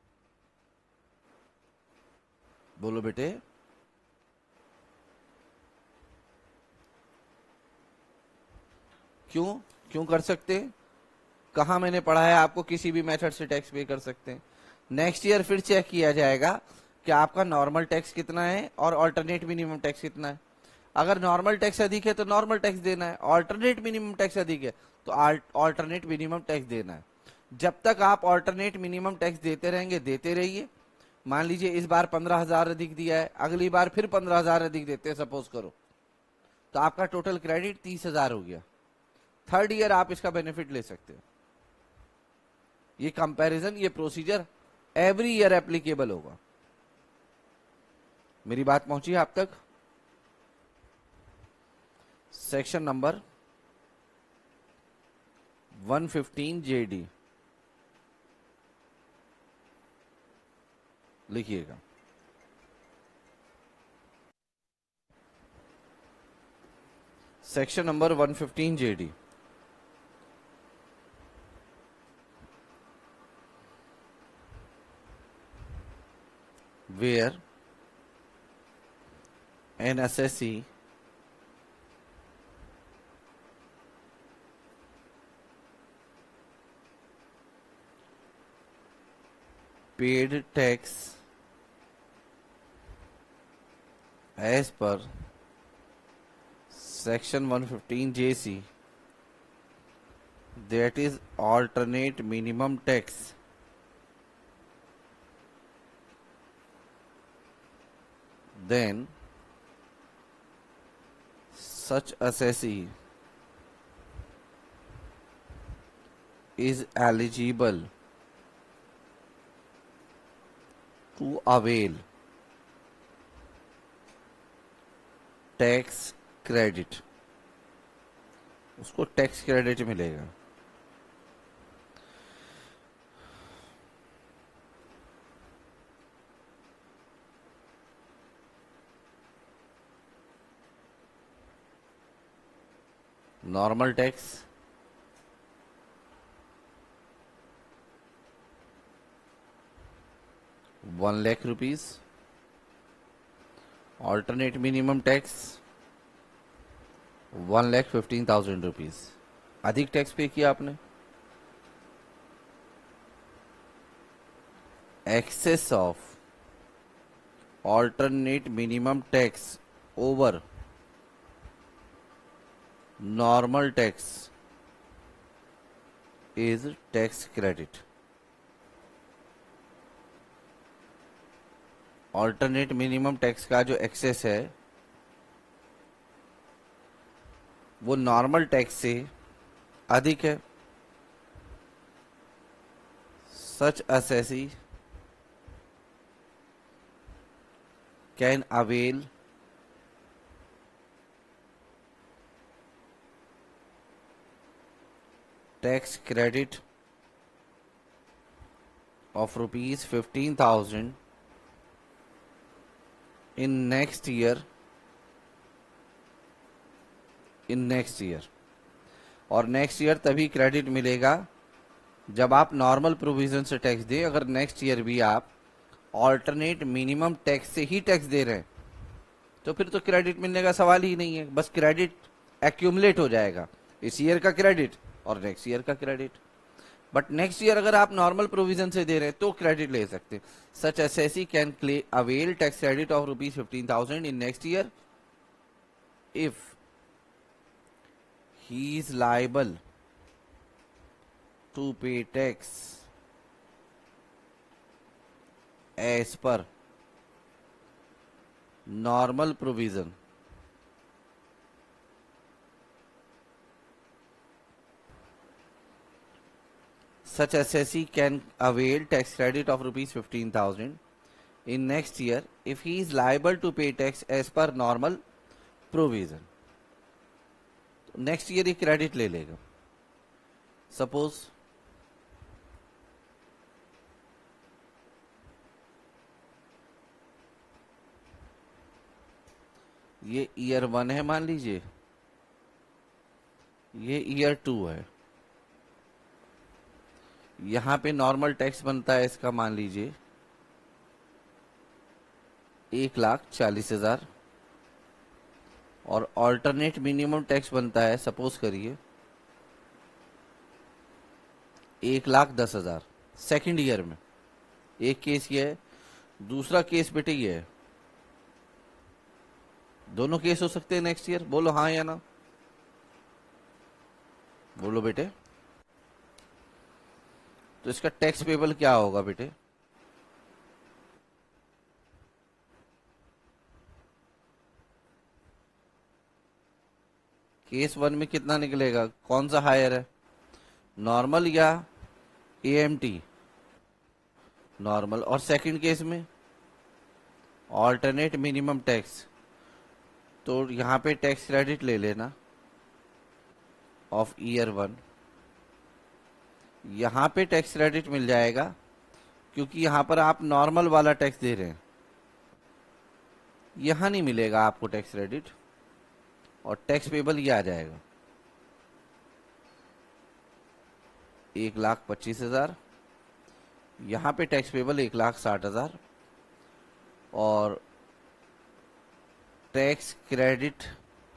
बोलो बेटे। क्यों क्यों कर सकते हैं? कहां मैंने पढ़ा है आपको किसी भी मेथड से टैक्स पे कर सकते हैं? नेक्स्ट ईयर फिर चेक किया जाएगा कि आपका नॉर्मल टैक्स कितना है और अल्टरनेट मिनिमम टैक्स कितना है। अगर नॉर्मल टैक्स अधिक है तो नॉर्मल टैक्स देना है, ऑल्टरनेट मिनिमम टैक्स अधिक है तो ऑल्टरनेट मिनिमम टैक्स देना है। जब तक आप ऑल्टरनेट मिनिमम टैक्स देते रहेंगे, देते रहिए। मान लीजिए इस बार 15,000 अधिक दिया है, अगली बार फिर 15,000 अधिक देते हैं सपोज करो, तो आपका टोटल क्रेडिट 30,000 हो गया। थर्ड ईयर आप इसका बेनिफिट ले सकते हो। ये कंपैरिजन, ये प्रोसीजर एवरी ईयर एप्लीकेबल होगा। मेरी बात पहुंची आप तक? सेक्शन नंबर 115 जेडी लिखिएगा। Section number 115 JD, where an assessee paid tax as per section 115 JC, that is alternate minimum tax, then such assessee is eligible to avail tax credit. उसको tax credit मिलेगा। Normal tax 1 lakh rupees, alternate minimum tax 1,15,000 rupees. अधिक tax pay किया आपने। Excess of alternate minimum tax over normal tax is tax credit. Alternate minimum tax का जो access है वो normal tax से अधिक है। Such assessee can avail tax credit of rupees 15,000 in next year और नेक्स्ट ईयर तभी क्रेडिट मिलेगा जब आप नॉर्मल प्रोविजन से टैक्स दें। अगर नेक्स्ट ईयर भी आप ऑल्टरनेट मिनिमम टैक्स से ही टैक्स दे रहे हैं तो फिर तो क्रेडिट मिलने का सवाल ही नहीं है, बस क्रेडिट एक्यूमुलेट हो जाएगा, इस ईयर का क्रेडिट और नेक्स्ट ईयर का क्रेडिट। बट नेक्स्ट ईयर अगर आप नॉर्मल प्रोविजन से दे रहे हैं तो क्रेडिट ले सकते हैं। Such assessee can avail tax credit of rupees 15,000 in next year if he is liable to pay tax as per normal provision such assessee can avail tax credit of rupees 15,000 in next year if he is liable to pay tax as per normal provision। Next year ही credit ले लेगा। Suppose ये year 1 है, मान लीजिए ये year 2 है, यहां पे नॉर्मल टैक्स बनता है इसका मान लीजिए 1,40,000 और ऑल्टरनेट मिनिमम टैक्स बनता है सपोज करिए 1,10,000 सेकेंड ईयर में। एक केस ये है, दूसरा केस बेटे ये है। दोनों केस हो सकते हैं नेक्स्ट ईयर, बोलो हाँ या ना, बोलो बेटे। तो इसका टैक्स पेबल क्या होगा बेटे? केस 1 में कितना निकलेगा, कौन सा हायर है, नॉर्मल या एएमटी? नॉर्मल। और सेकंड केस में ऑल्टरनेट मिनिमम टैक्स, तो यहां पे टैक्स क्रेडिट ले लेना ऑफ ईयर 1। यहां पे टैक्स क्रेडिट मिल जाएगा क्योंकि यहां पर आप नॉर्मल वाला टैक्स दे रहे हैं, यहां नहीं मिलेगा आपको टैक्स क्रेडिट और टैक्स पेबल ये आ जाएगा 1,25,000। यहां पे टैक्स पेबल 1,60,000 और टैक्स क्रेडिट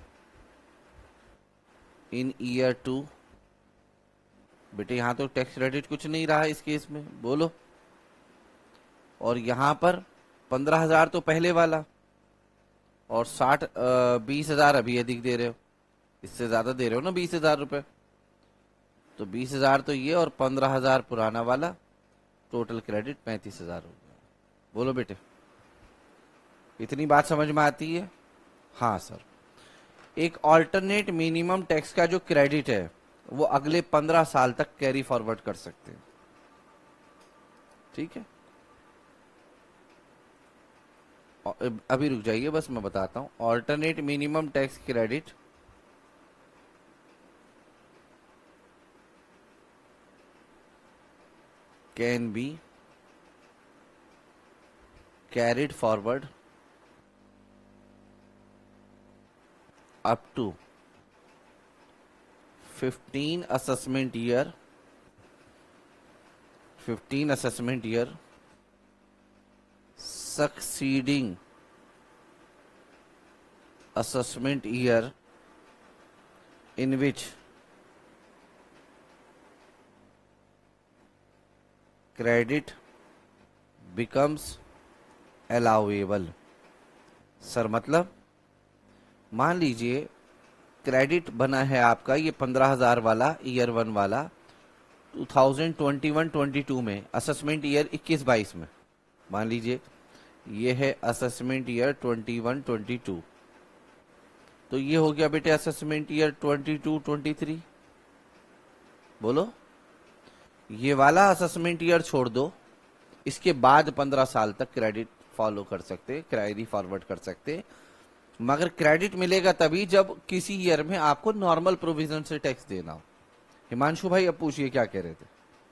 इन ईयर 2। बेटे यहां तो टैक्स क्रेडिट कुछ नहीं रहा इस केस में, बोलो। और यहां पर 15,000 तो पहले वाला और 20,000 अभी अधिक दे रहे हो, इससे ज्यादा दे रहे हो ना 20,000 रुपए। तो 20,000 तो ये और 15,000 पुराना वाला, टोटल क्रेडिट 35,000 हो गया। बोलो बेटे, इतनी बात समझ में आती है? हाँ सर। एक ऑल्टरनेट मिनिमम टैक्स का जो क्रेडिट है वो अगले 15 साल तक कैरी फॉरवर्ड कर सकते हैं, ठीक है। अभी रुक जाइए, बस मैं बताता हूं। Alternate minimum tax credit can be carried forward up to 15 assessment year, 15 assessment year succeeding assessment year in which credit becomes allowable। Sir मतलब मान लीजिए क्रेडिट बना है आपका ये 15,000 वाला ईयर 1 वाला 2021-22 में, असेसमेंट ईयर 21-22 में। मान लीजिए ये है असेसमेंट ईयर 21-22, तो ये हो गया बेटे असेसमेंट ईयर 22-23। बोलो, ये वाला असेसमेंट ईयर छोड़ दो, इसके बाद 15 साल तक क्रेडिट फॉलो कर सकते, कैरी फॉरवर्ड कर सकते। मगर क्रेडिट मिलेगा तभी जब किसी ईयर में आपको नॉर्मल प्रोविजन से टैक्स देना हो। हिमांशु भाई अब पूछिए क्या कह रहे थे।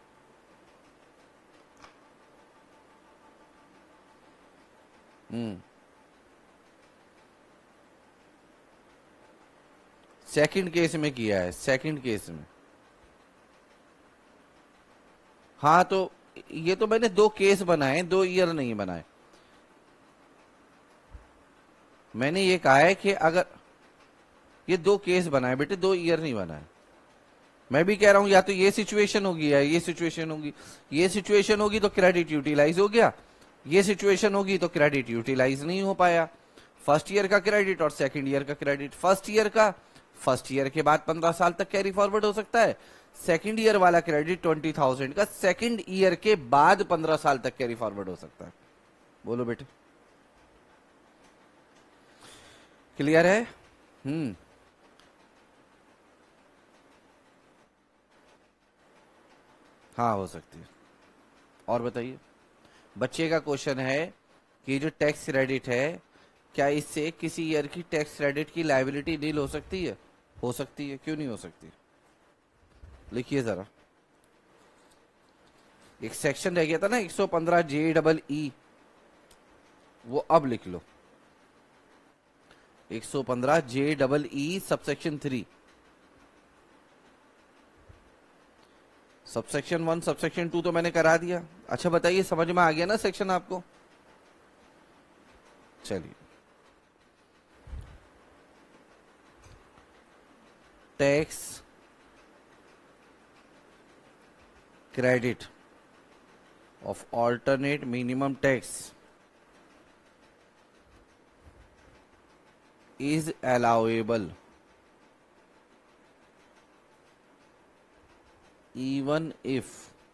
सेकंड केस में किया है, सेकंड केस में। हाँ तो ये तो मैंने 2 केस बनाए, 2 ईयर नहीं बनाए। मैंने ये कहा है कि अगर ये 2 केस बनाए बेटे, 2 ईयर नहीं बनाए। मैं भी कह रहा हूं या तो ये सिचुएशन होगी या ये सिचुएशन होगी। ये सिचुएशन होगी तो क्रेडिट यूटिलाइज हो गया, ये सिचुएशन होगी तो क्रेडिट यूटिलाइज नहीं हो पाया। फर्स्ट ईयर का क्रेडिट और सेकंड ईयर का क्रेडिट। फर्स्ट ईयर का फर्स्ट ईयर के बाद 15 साल तक कैरी फॉरवर्ड हो सकता है। सेकंड ईयर वाला क्रेडिट 20,000 का सेकंड ईयर के बाद 15 साल तक कैरी फॉरवर्ड हो सकता है। बोलो बेटे, क्लियर है? हाँ हो सकती है। और बताइए, बच्चे का क्वेश्चन है कि जो टैक्स क्रेडिट है, क्या इससे किसी ईयर की टैक्स क्रेडिट की लायबिलिटी नील हो सकती है? हो सकती है, क्यों नहीं हो सकती? लिखिए जरा। एक सेक्शन रह गया था ना 115 JEE, वो अब लिख लो। 115 JEE सबसेक्शन 3, सबसेक्शन 1 सबसेक्शन 2 तो मैंने करा दिया। अच्छा बताइए, समझ में आ गया ना सेक्शन आपको? चलिए, tax credit of alternate minimum tax is allowable even if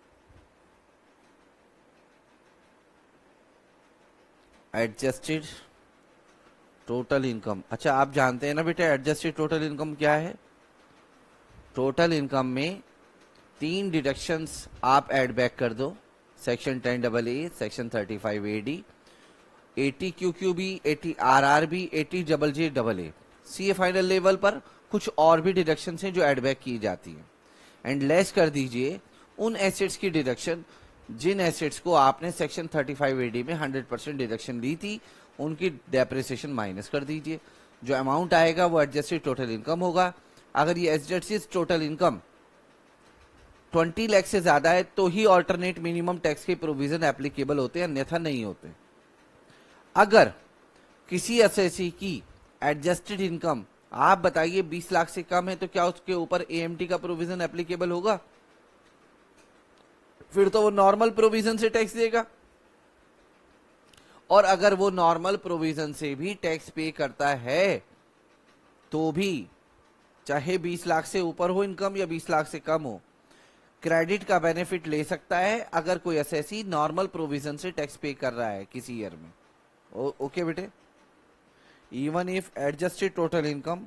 adjusted total income। अच्छा आप जानते हैं ना बेटा एडजस्टेड टोटल इनकम क्या है? टोटल इनकम में 3 डिडक्शंस आप ऐड बैक कर दो, section 10AA, section 35AD, 80 QQB, 80 RRB, 80 JJAA। CA final level पर कुछ और भी डिडक्शन हैं जो एडबैक की जाती हैं। एंड लेस कर दीजिए उन एसेट्स की डिडक्शन जिन एसेट्स को आपने सेक्शन 35AD में 100% डिडक्शन ली थी, उनकी डेप्रिसिएशन माइनस कर दीजिए। जो अमाउंट आएगा वो एडजस्टेड टोटल इनकम होगा। अगर ये एडजस्टेड टोटल इनकम 20 लाख से ज्यादा है तो ही ऑल्टरनेट मिनिमम टैक्स के प्रोविजन एप्लीकेबल होते हैं, अन्यथा नहीं होते। अगर किसी एसएससी की एडजस्टेड इनकम आप बताइए 20 लाख से कम है तो क्या उसके ऊपर एएमटी का प्रोविजन एप्लीकेबल होगा? फिर तो वो नॉर्मल प्रोविजन से टैक्स देगा। और अगर वो नॉर्मल प्रोविजन से भी टैक्स पे करता है तो भी, चाहे 20 लाख से ऊपर हो इनकम या 20 लाख से कम हो, क्रेडिट का बेनिफिट ले सकता है अगर कोई एसएससी नॉर्मल प्रोविजन से टैक्स पे कर रहा है किसी ईयर में। ओके बेटे, even if adjusted total income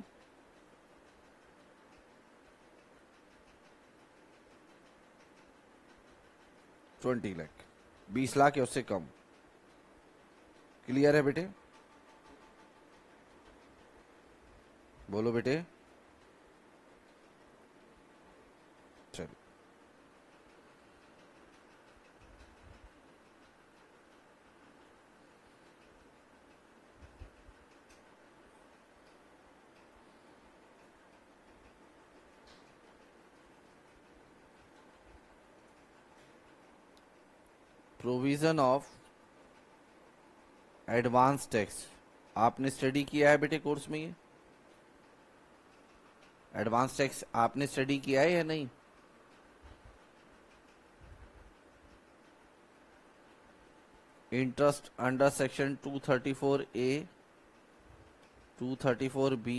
$20 lakh, 20 lakh या उससे कम। क्लियर है बेटे? बोलो बेटे। चलो, प्रोविजन ऑफ एडवांस टैक्स आपने स्टडी किया है बेटे कोर्स में? ये एडवांस टैक्स आपने स्टडी किया है या नहीं? Interest under section 234A, 234B,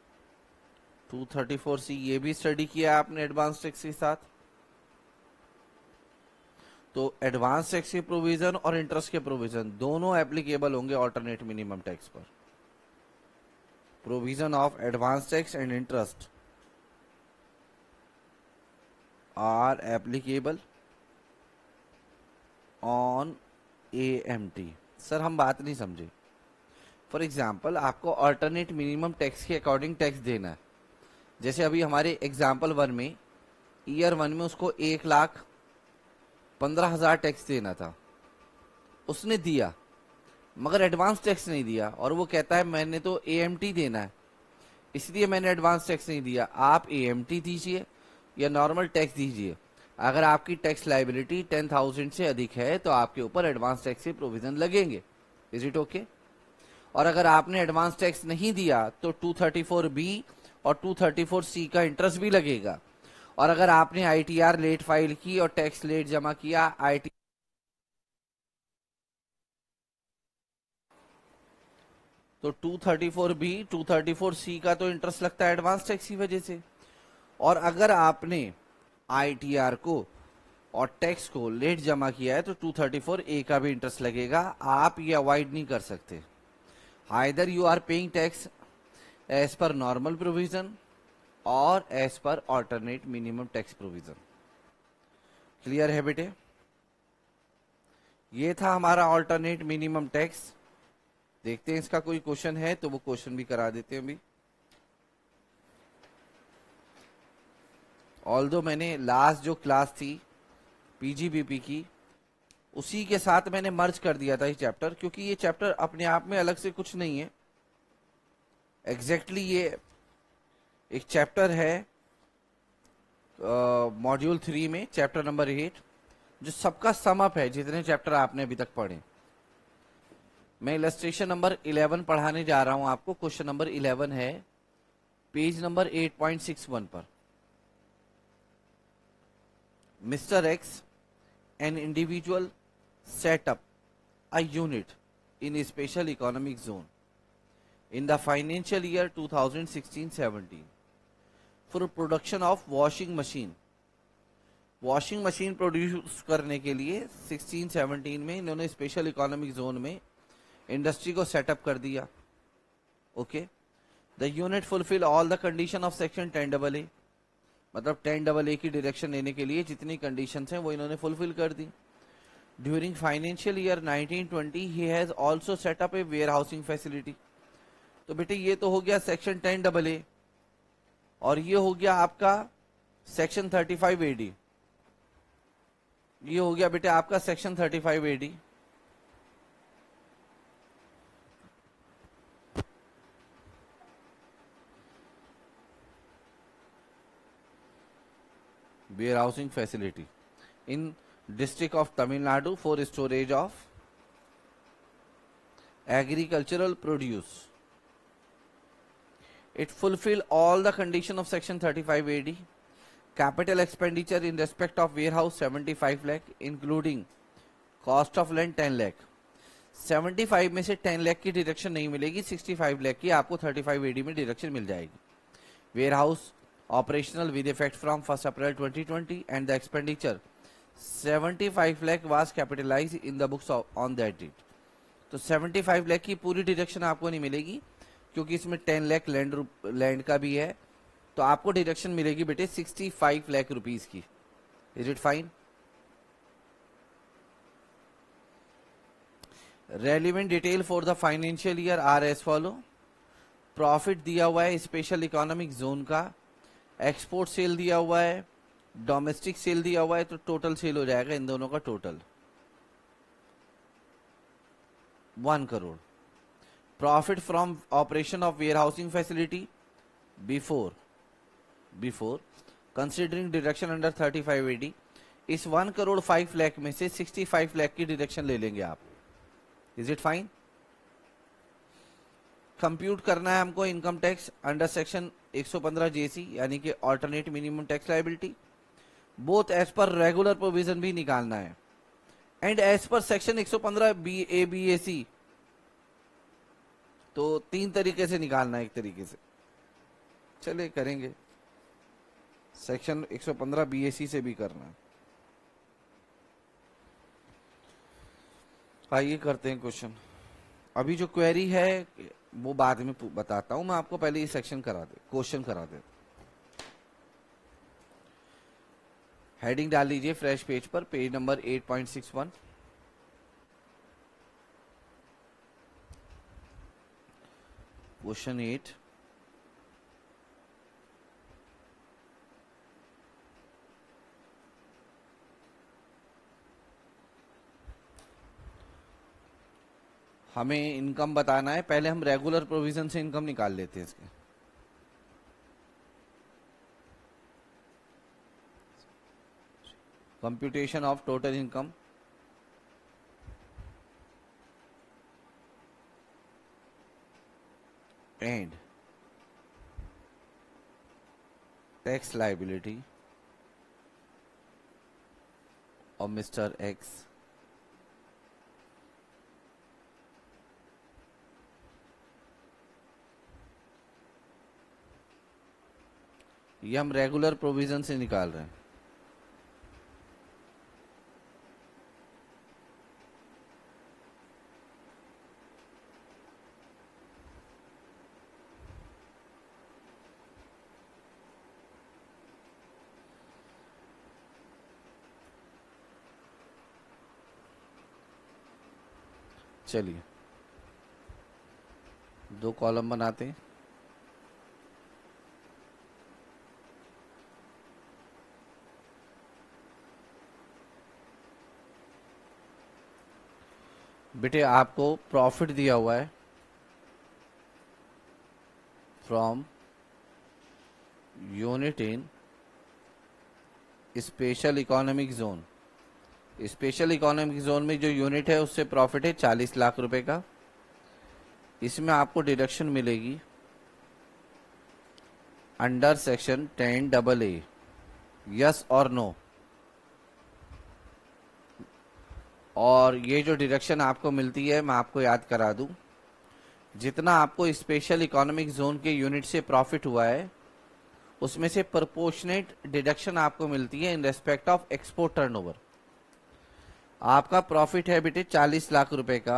234C, ये भी स्टडी किया है आपने एडवांस टैक्स के साथ। तो एडवांस टैक्स के प्रोविजन और इंटरेस्ट के प्रोविजन दोनों एप्लीकेबल होंगे ऑल्टरनेट मिनिमम टैक्स पर। Provision of advance tax and interest are applicable on AMT। Sir हम बात नहीं समझे। फॉर एग्जाम्पल आपको ऑल्टरनेट मिनिमम टैक्स के अकॉर्डिंग टैक्स देना है। जैसे अभी हमारे एग्जाम्पल 1 में ईयर 1 में उसको 1,15,000 टैक्स देना था, उसने दिया मगर एडवांस टैक्स नहीं दिया, और वो कहता है मैंने तो एएमटी देना है इसलिए मैंने एडवांस टैक्स नहीं दिया। आप एएमटी दीजिए या नॉर्मल टैक्स दीजिए, अगर आपकी टैक्स लाइबिलिटी 10,000 से अधिक है तो आपके ऊपर एडवांस टैक्स के प्रोविजन लगेंगे। Is it okay? और अगर आपने एडवांस टैक्स नहीं दिया तो 234B और 234C का इंटरेस्ट भी लगेगा। और अगर आपने आईटीआर लेट फाइल की और टैक्स लेट जमा किया, आईटी तो 234B 234C का तो इंटरेस्ट लगता है एडवांस टैक्स की वजह से। और अगर आपने आईटीआर को और टैक्स को लेट जमा किया है तो 234A का भी इंटरेस्ट लगेगा। आप ये अवॉइड नहीं कर सकते। Either you are paying tax as per normal provision और as per alternate minimum tax provision. Clear है बेटे? ये था हमारा ऑल्टरनेट मिनिमम टैक्स। देखते हैं इसका कोई क्वेश्चन है तो वो क्वेश्चन भी करा देते हैं अभी। ऑल्दो मैंने लास्ट जो क्लास थी पीजीबीपी की उसी के साथ मैंने मर्ज कर दिया था ये चैप्टर, क्योंकि ये चैप्टर अपने आप में अलग से कुछ नहीं है। एग्जैक्टली ये एक चैप्टर है मॉड्यूल 3 में, चैप्टर नंबर 8, जो सबका सम अप है जितने चैप्टर आपने अभी तक पढ़े। मैं इलस्ट्रेशन नंबर 11 पढ़ाने जा रहा हूं आपको। क्वेश्चन नंबर 11 है पेज नंबर 8.61 पर। Mister X an individual set up a unit in a special economic zone in the financial year 2016-17 for production of washing machine produce करने के लिए 16-17 में इन्होंने स्पेशल इकोनॉमिक जोन में इंडस्ट्री को setup कर दिया। Okay, the unit fulfil all the condition of section 10AA, मतलब 10AA की डायरेक्शन लेने के लिए जितनी कंडीशंस हैं वो इन्होंने फुलफिल कर दी। During financial year 1920 he has also set up a warehousing facility। तो बेटे ये तो हो गया सेक्शन 10AA और ये हो गया आपका सेक्शन 35AD। ये हो गया बेटे आपका section 35AD। warehousing facility in District of Tamil Nadu for storage of agricultural produce। It fulfill all the condition of section 35AD। Capital expenditure in respect of warehouse 75 lakh including cost of land 10 lakh। 75 में से 10 लाख की deduction नहीं मिलेगी, 65 लाख की आपको 35AD में deduction मिल जाएगी। Warehouse operational with effect from 1 April 2020 and the expenditure 75 lakh was capitalized in the books on that date। तो 75 लाख की पूरी डिडक्शन आपको नहीं मिलेगी क्योंकि इसमें 10 लाख लैंड का भी है, तो आपको डिडक्शन मिलेगी बेटे 65 लाख रुपीस की। Is it fine? Relevant detail for the financial year are as follow. Profit दिया हुआ है स्पेशल इकोनॉमिक जोन का, एक्सपोर्ट सेल दिया हुआ है, डोमेस्टिक सेल दिया हुआ है, तो टोटल सेल हो जाएगा इन दोनों का total 1 crore. Profit from operation of ware housing facility before considering deduction under 35AD, is 1 crore 5 lakh में से 65 लाख की डिडक्शन ले लेंगे आप। Is it fine? कंप्यूट करना है हमको income tax under section 115 JC यानी कि alternate minimum tax liability, both as per regular provision भी निकालना है and as per section 115 BABAC। तो 3 तरीके से निकालना है, एक तरीके से चले करेंगे, सेक्शन 115 BAC से भी करना है। आइए करते हैं क्वेश्चन। अभी जो क्वेरी है वो बाद में बताता हूं मैं आपको, पहले ये सेक्शन करा दे, क्वेश्चन करा दे। हेडिंग डाल लीजिए फ्रेश पेज पर, पेज नंबर 8.61। क्वेश्चन 8, हमें इनकम बताना है, पहले हम रेगुलर प्रोविजन से इनकम निकाल लेते हैं इसके। Computation of total income, and tax liability of Mr. X ये हम रेगुलर प्रोविजन से निकाल रहे हैं। चलिए दो कॉलम बनाते हैं। बेटे आपको प्रॉफिट दिया हुआ है from unit in special economic zone. Special economic zone में जो यूनिट है उससे प्रॉफिट है 40 लाख रुपए का। इसमें आपको डिडक्शन मिलेगी अंडर सेक्शन 10AA, यस और नो। और ये जो डिडक्शन आपको मिलती है मैं आपको याद करा दूं, जितना आपको स्पेशल इकोनॉमिक जोन के यूनिट से प्रॉफिट हुआ है उसमें से प्रोपोर्शनेट डिडक्शन आपको मिलती है in respect of export turnover. आपका प्रॉफिट है बेटे 40 लाख रुपए का,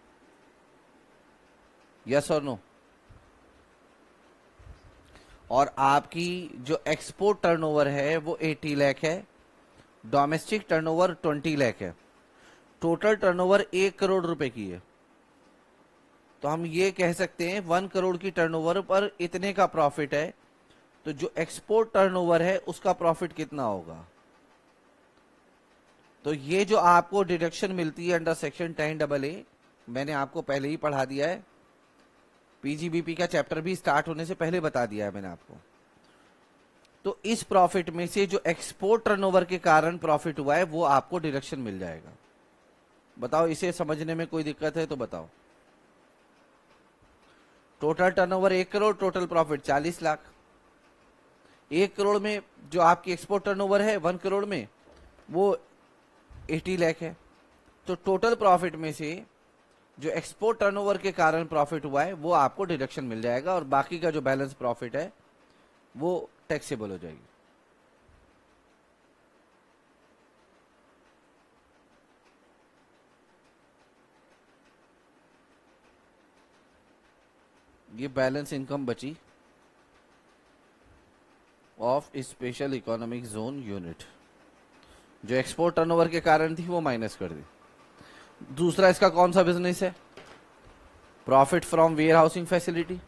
यस और नो। और आपकी जो एक्सपोर्ट टर्नओवर है वो 80 लाख है, डोमेस्टिक टर्नओवर 20 लाख है। टोटल टर्नओवर 1 करोड़ रुपए की है। तो हम ये कह सकते हैं 1 करोड़ की टर्नओवर पर इतने का प्रॉफिट है, तो जो एक्सपोर्ट टर्नओवर है उसका प्रॉफिट कितना होगा। तो ये जो आपको डिडक्शन मिलती है अंडर सेक्शन 10AA, मैंने आपको पहले ही पढ़ा दिया है, पीजीबीपी का चैप्टर भी स्टार्ट होने से पहले बता दिया है मैंने आपको। तो इस प्रॉफिट में से जो एक्सपोर्ट टर्नओवर के कारण प्रॉफिट हुआ है वो आपको डिडक्शन मिल जाएगा। बताओ इसे समझने में कोई दिक्कत है तो बताओ। Total turnover 1 crore, total profit 40 lakh. 1 crore में जो आपकी एक्सपोर्ट टर्नओवर है 1 करोड़ में वो 80 लाख है। तो टोटल प्रॉफिट में से जो एक्सपोर्ट टर्नओवर के कारण प्रॉफिट हुआ है वो आपको डिडक्शन मिल जाएगा, और बाकी का जो बैलेंस प्रॉफिट है वो टैक्सेबल हो जाएगी। ये बैलेंस इनकम बची of special economic zone unit, जो एक्सपोर्ट टर्नओवर के कारण थी वो माइनस कर दी। दूसरा इसका कौन सा बिजनेस है, profit from ware housing facility.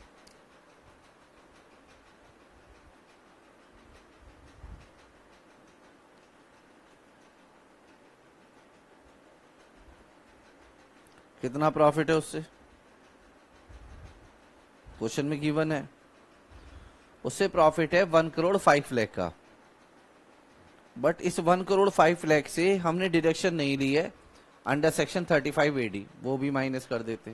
कितना प्रॉफिट है उससे, क्वेश्चन में गिवन है। उससे प्रॉफिट है 1 करोड़ 5 लाख का, बट इस 1 करोड़ 5 लाख से हमने डिडक्शन नहीं ली है अंडर सेक्शन 35AD, वो भी माइनस कर देते।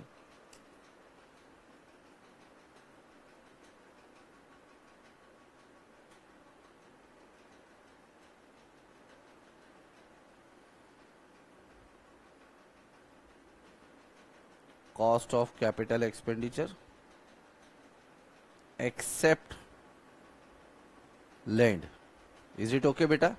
Cost of capital expenditure except land, is it okay बेटा।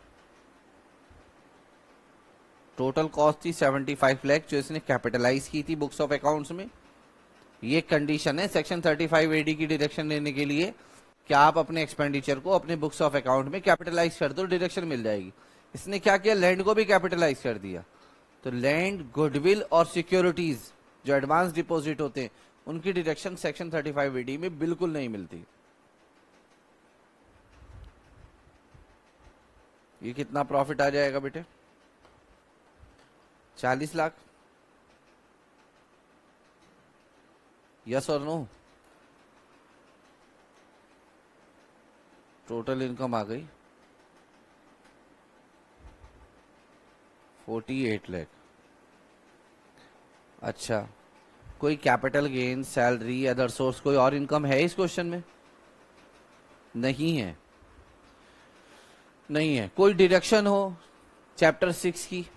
टोटल कॉस्ट थी 75 लाख जो इसने कैपिटलाइज की थी बुक्स ऑफ अकाउंट्स में। ये कंडीशन है सेक्शन 35AD की डिडक्शन लेने के लिए कि आप अपने एक्सपेंडिचर को अपने बुक्स ऑफ अकाउंट में कैपिटलाइज कर दो, डिडक्शन मिल जाएगी। इसने क्या किया, लैंड को भी कैपिटलाइज कर दिया। तो लैंड, गुडविल और सिक्योरिटीज जो एडवांस डिपॉजिट होते हैं उनकी डिडक्शन सेक्शन 35AD में बिल्कुल नहीं मिलती। ये कितना प्रॉफिट आ जाएगा बेटे, 40 लाख। यस और नो? टोटल इनकम आ गई 48 लाख। अच्छा, कोई capital gain, salary, other source, कोई और इनकम है इस क्वेश्चन में? नहीं है। नहीं है। कोई डिडक्शन हो चैप्टर 6 की?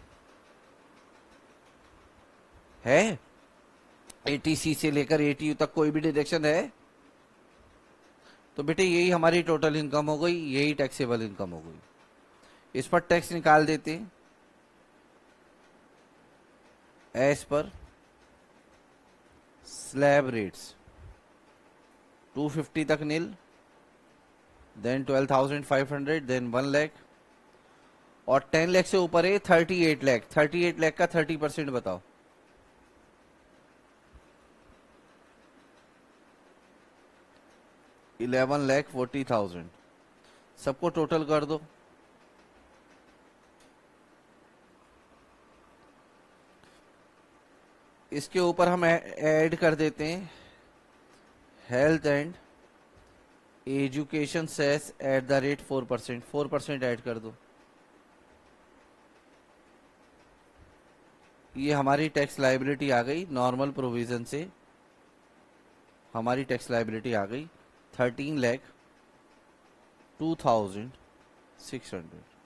है? एटीसी से लेकर एटीयू तक कोई भी डिडक्शन है? तो बेटे यही हमारी टोटल इनकम हो गई, यही टैक्सेबल इनकम हो गई। इस पर टैक्स निकाल देते हैं एज पर स्लैब रेट्स। 250 तक नील, देन 12,500, देन 1 लाख, और 10 लाख से ऊपर है 38 लाख। 38 लाख का 30% बताओ। 11,40,000। सबको टोटल कर दो। इसके ऊपर हम ऐड कर देते हैं health and education cess at the rate 4%। 4% add कर दो। ये हमारी टैक्स लायबिलिटी आ गई नॉर्मल प्रोविजन से। हमारी टैक्स लायबिलिटी आ गई 13,02,600।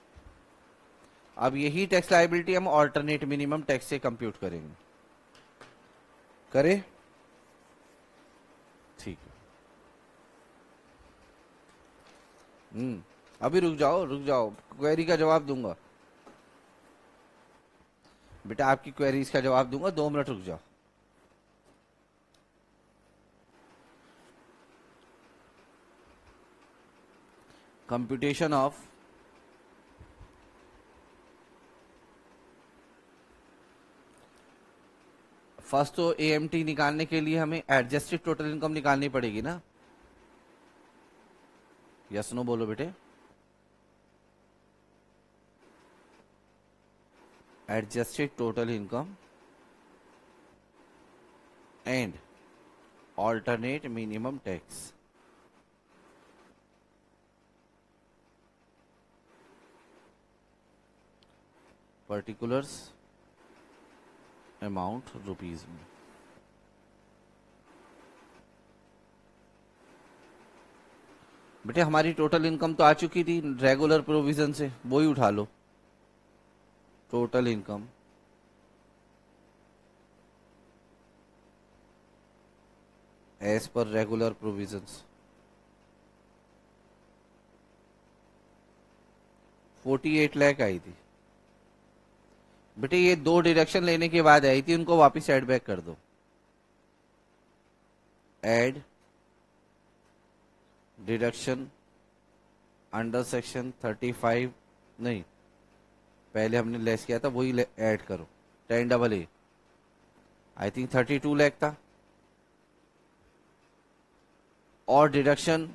अब यही टैक्स लायबिलिटी हम ऑल्टरनेट मिनिमम टैक्स से कंप्यूट करेंगे। करे? ठीक है। अभी रुक जाओ, रुक जाओ, क्वेरी का जवाब दूंगा बेटा, आपकी क्वेरीज का जवाब दूंगा, 2 मिनट रुक जाओ। कंप्यूटेशन ऑफ फर्स्ट तो एएमटी निकालने के लिए हमें एडजस्टेड टोटल इनकम निकालनी पड़ेगी ना? यस नो बोलो बेटे। Adjusted total income and alternate minimum tax. Particulars amount rupees में। बेटे हमारी टोटल इनकम तो आ चुकी थी रेगुलर प्रोविजन से, वो ही उठा लो। Total income as per regular provisions 48 lakh आई थी। बेटे ये 2 डिडक्शन लेने के बाद आई थी, उनको वापस ऐड बैक कर दो। ऐड डिडक्शन अंडर सेक्शन 35, नहीं पहले हमने लेस किया था वही ऐड करो। 10AA आई थिंक 32 लाख था, और डिडक्शन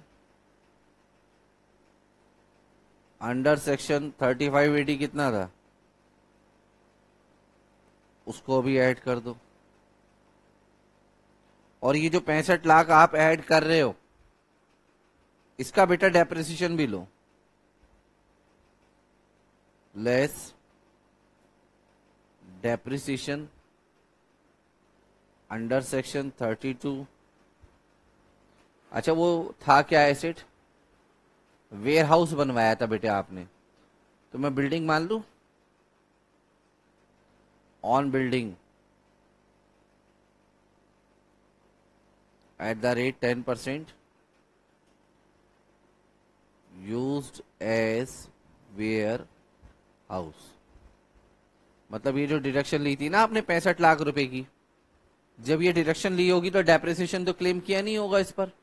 अंडर सेक्शन 35AD कितना था, उसको भी ऐड कर दो। और ये जो 65 लाख आप ऐड कर रहे हो, इसका बेटा डेप्रिसिएशन भी लो। Less depreciation under section 32। अच्छा वो था क्या एसेट? वेयर हाउस बनवाया था बेटे आपने, तो मैं बिल्डिंग मान लू। On building at the rate 10% used as ware house. मतलब ये जो डिडक्शन ली थी ना आपने 65 लाख रुपए की, जब ये डिडक्शन ली होगी तो डेप्रिसिएशन तो क्लेम किया नहीं होगा इस पर,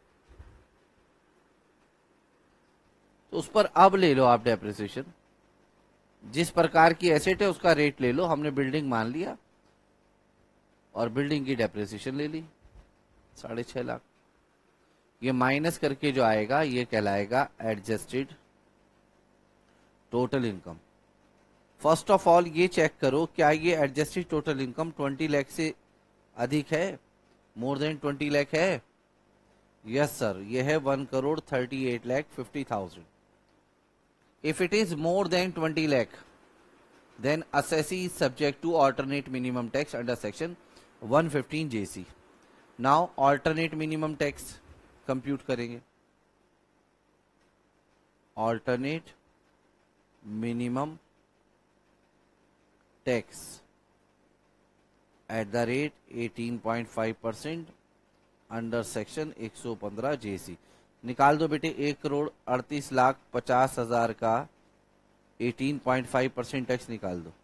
तो उस पर अब ले लो आप डेप्रिसिएशन। जिस प्रकार की एसेट है उसका रेट ले लो। हमने बिल्डिंग मान लिया और बिल्डिंग की डेप्रिसिएशन ले ली 6.5 लाख। ये माइनस करके जो आएगा ये कहलाएगा adjusted total income. First of all ये चेक करो क्या ये एडजस्टेड टोटल इनकम 20 लाख से अधिक है मोर देन 20 लाख है? यस सर, ये है 1,38,50,000। If it is more than 20 lakh then assessee is subject to alternate minimum tax under section 115 JC. Now alternate minimum tax compute करेंगे। alternate minimum tax at the rate 18.5% under section 115 JC। निकाल दो बेटे 1,38,50,000 का 18.5% tax निकाल दो।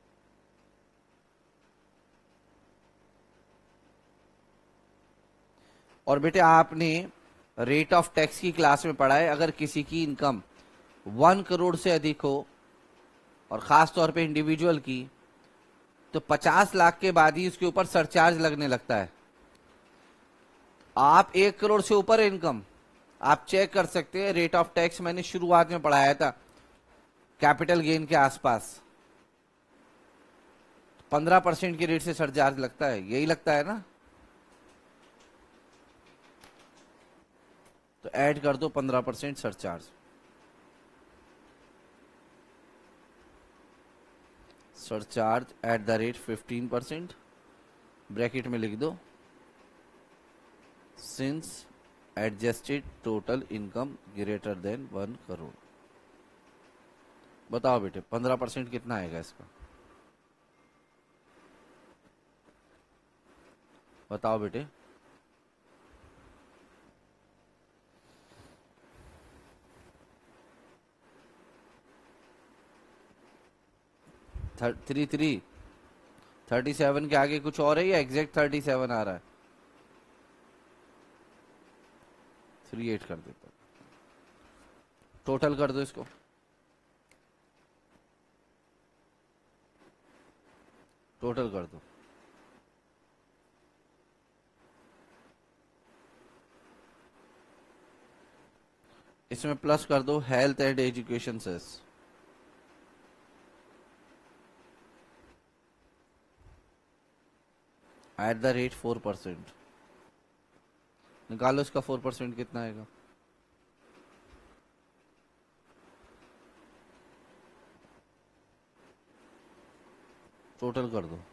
और बेटे आपने रेट ऑफ टैक्स की क्लास में पढ़ा है, अगर किसी की इनकम 1 करोड़ से अधिक हो और खास तौर पे इंडिविजुअल की, तो 50 लाख के बाद ही उसके ऊपर सरचार्ज लगने लगता है। आप 1 करोड़ से ऊपर इनकम, आप चेक कर सकते हैं, रेट ऑफ टैक्स मैंने शुरुआत में पढ़ाया था कैपिटल गेन के आसपास 15% की रेट से सरचार्ज लगता है, यही लगता है ना? तो ऐड कर दो 15% surcharge. Surcharge at the rate 15%, bracket में लिख दो since adjusted total income greater than 1 crore. बताओ बेटे 15% कितना आएगा इसका? बताओ बेटे। थ्री 37 के आगे कुछ और है या एग्जैक्ट 37 आ रहा है? 38 कर देता, टोटल कर दो इसको। टोटल कर दो। इसमें प्लस कर दो health and education cess. At the rate 4%। निकालो इसका 4% कितना आएगा? टोटल कर दो।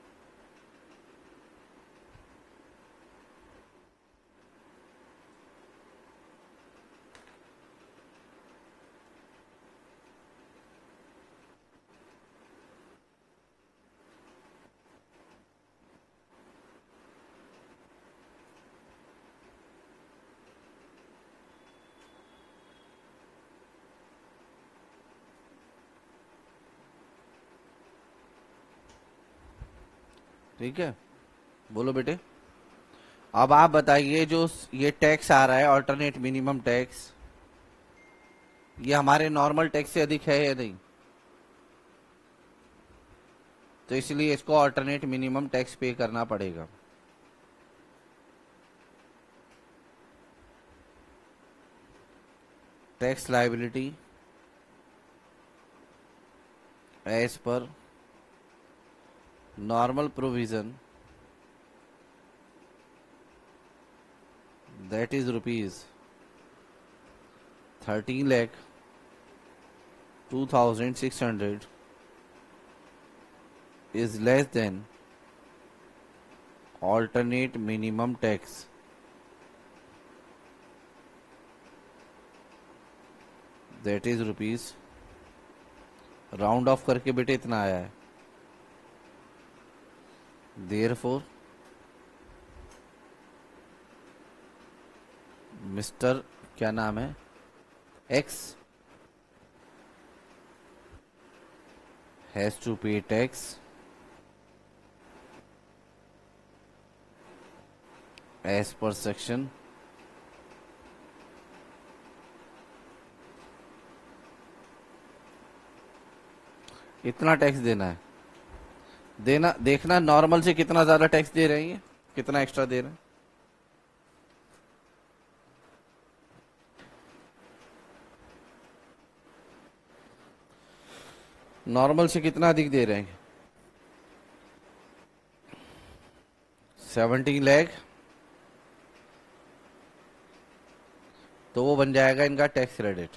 ठीक है, बोलो बेटे। अब आप बताइए, जो ये टैक्स आ रहा है अल्टरनेट मिनिमम टैक्स, ये हमारे नॉर्मल टैक्स से अधिक है या नहीं? तो इसलिए इसको अल्टरनेट मिनिमम टैक्स पे करना पड़ेगा। Tax liability as per normal provision, that is rupees 13,02,600 is less than alternate minimum tax, that is rupees, round off करके बेटे इतना आया है। Therefore, मिस्टर क्या नाम है X has to pay tax as per section इतना टैक्स देना है। देना देखना नॉर्मल से कितना ज्यादा टैक्स दे रहे हैं, कितना एक्स्ट्रा दे रहे हैं। नॉर्मल से कितना अधिक दे रहे हैं? 17 लाख तो वो बन जाएगा इनका टैक्स क्रेडिट।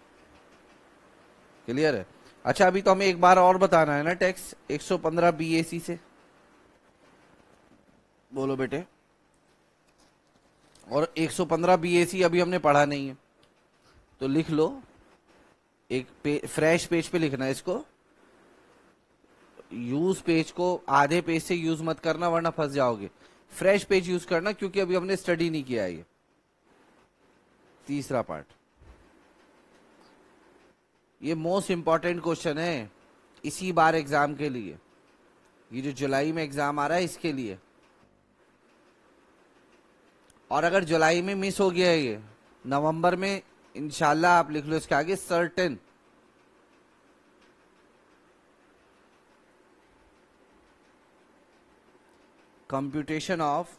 क्लियर है? अच्छा, अभी तो हमें एक बार और बताना है ना टैक्स 115 BAC से। बोलो बेटे। और 115 BAC अभी हमने पढ़ा नहीं है, तो लिख लो। एक फ्रेश पेज पे लिखना है इसको। यूज पेज को आधे पेज से यूज मत करना वरना फंस जाओगे। फ्रेश पेज यूज करना, क्योंकि अभी हमने स्टडी नहीं किया है ये तीसरा पार्ट। ये मोस्ट इंपॉर्टेंट क्वेश्चन है इसी बार एग्जाम के लिए। ये जो जुलाई में एग्जाम आ रहा है इसके लिए। और अगर जुलाई में मिस हो गया है ये, नवंबर में इंशाल्लाह आप लिख लो इसके आगे certain. Computation of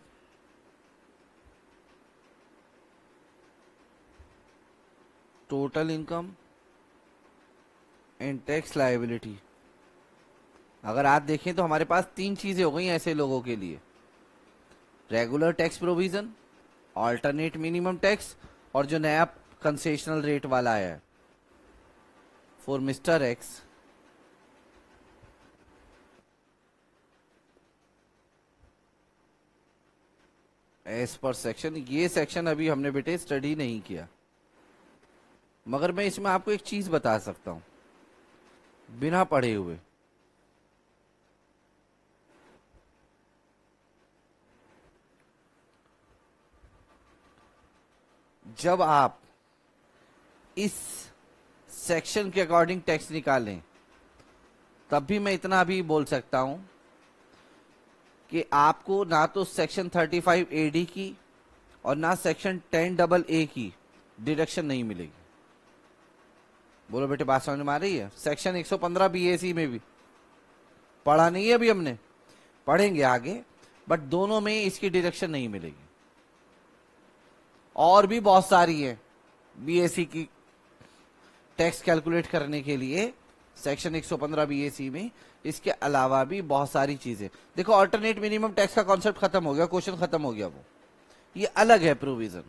total income and tax liability. अगर आप देखें तो हमारे पास 3 चीजें हो गई ऐसे लोगों के लिए: regular tax provision, alternate minimum tax, और जो नया कंसेशनल रेट वाला आया है for mister X. As per section. ये सेक्शन अभी हमने बेटे स्टडी नहीं किया, मगर मैं इसमें आपको एक चीज बता सकता हूं बिना पढ़े हुए। जब आप इस सेक्शन के अकॉर्डिंग टैक्स निकालें, तब भी मैं इतना भी बोल सकता हूं कि आपको ना तो सेक्शन 35 AD की और ना सेक्शन 10 AA की डिडक्शन नहीं मिलेगी। बोलो बेटे, बात समझ में आ रही है? सेक्शन 115 BAC में भी पढ़ा नहीं है अभी हमने, पढ़ेंगे आगे, बट दोनों में इसकी डिडक्शन नहीं मिलेगी। और भी बहुत सारी है BAC की टैक्स कैलकुलेट करने के लिए सेक्शन 115 BAC में। इसके अलावा भी बहुत सारी चीजें। देखो, अल्टरनेट मिनिमम टैक्स का कॉन्सेप्ट खत्म हो गया, क्वेश्चन खत्म हो गया, वो ये अलग है प्रोविजन।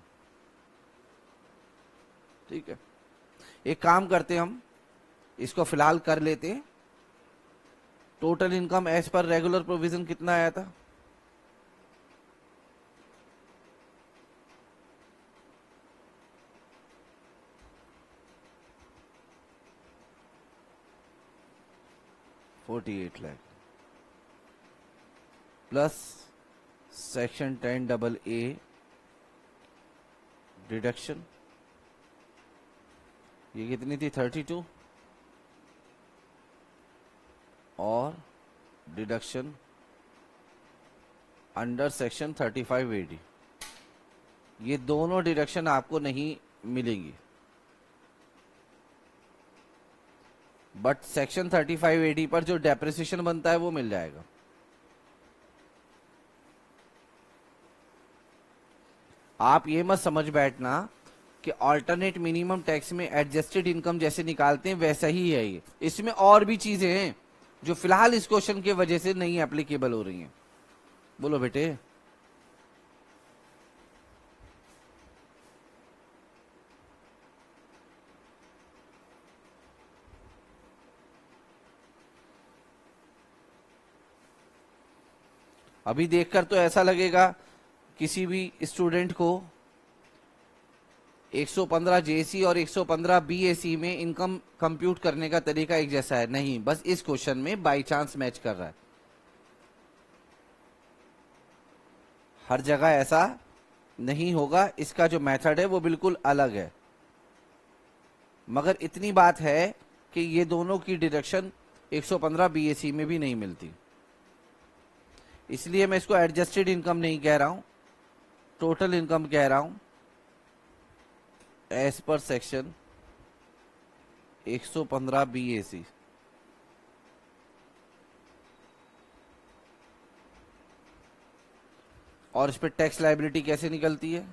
ठीक है, एक काम करते हम इसको फिलहाल कर लेते। Total income as per regular provision कितना आया था? $48 lakh plus section 10 AA deduction. ये कितनी थी? 32। और डिडक्शन अंडर सेक्शन 35 AD। ये दोनों डिडक्शन आपको नहीं मिलेंगी, बट सेक्शन 35 AD पर जो डेप्रिसिएशन बनता है वो मिल जाएगा। आप ये मत समझ बैठना कि अल्टरनेट मिनिमम टैक्स में एडजस्टेड इनकम जैसे निकालते हैं वैसा ही है ये। इसमें और भी चीजें हैं जो फिलहाल इस क्वेश्चन की वजह से नहीं एप्लीकेबल हो रही हैं। बोलो बेटे। अभी देखकर तो ऐसा लगेगा किसी भी स्टूडेंट को 115 JC और 115 BAC में इनकम कंप्यूट करने का तरीका एक जैसा है। नहीं, बस इस क्वेश्चन में बाय चांस मैच कर रहा है। हर जगह ऐसा नहीं होगा, इसका जो मेथड है वो बिल्कुल अलग है। मगर इतनी बात है कि ये दोनों की डिडक्शन 115 BAC में भी नहीं मिलती, इसलिए मैं इसको एडजस्टेड इनकम नहीं कह रहा हूं, टोटल इनकम कह रहा हूं एज पर सेक्शन 115 BAC। और इस पे टैक्स लायबिलिटी कैसे निकलती है?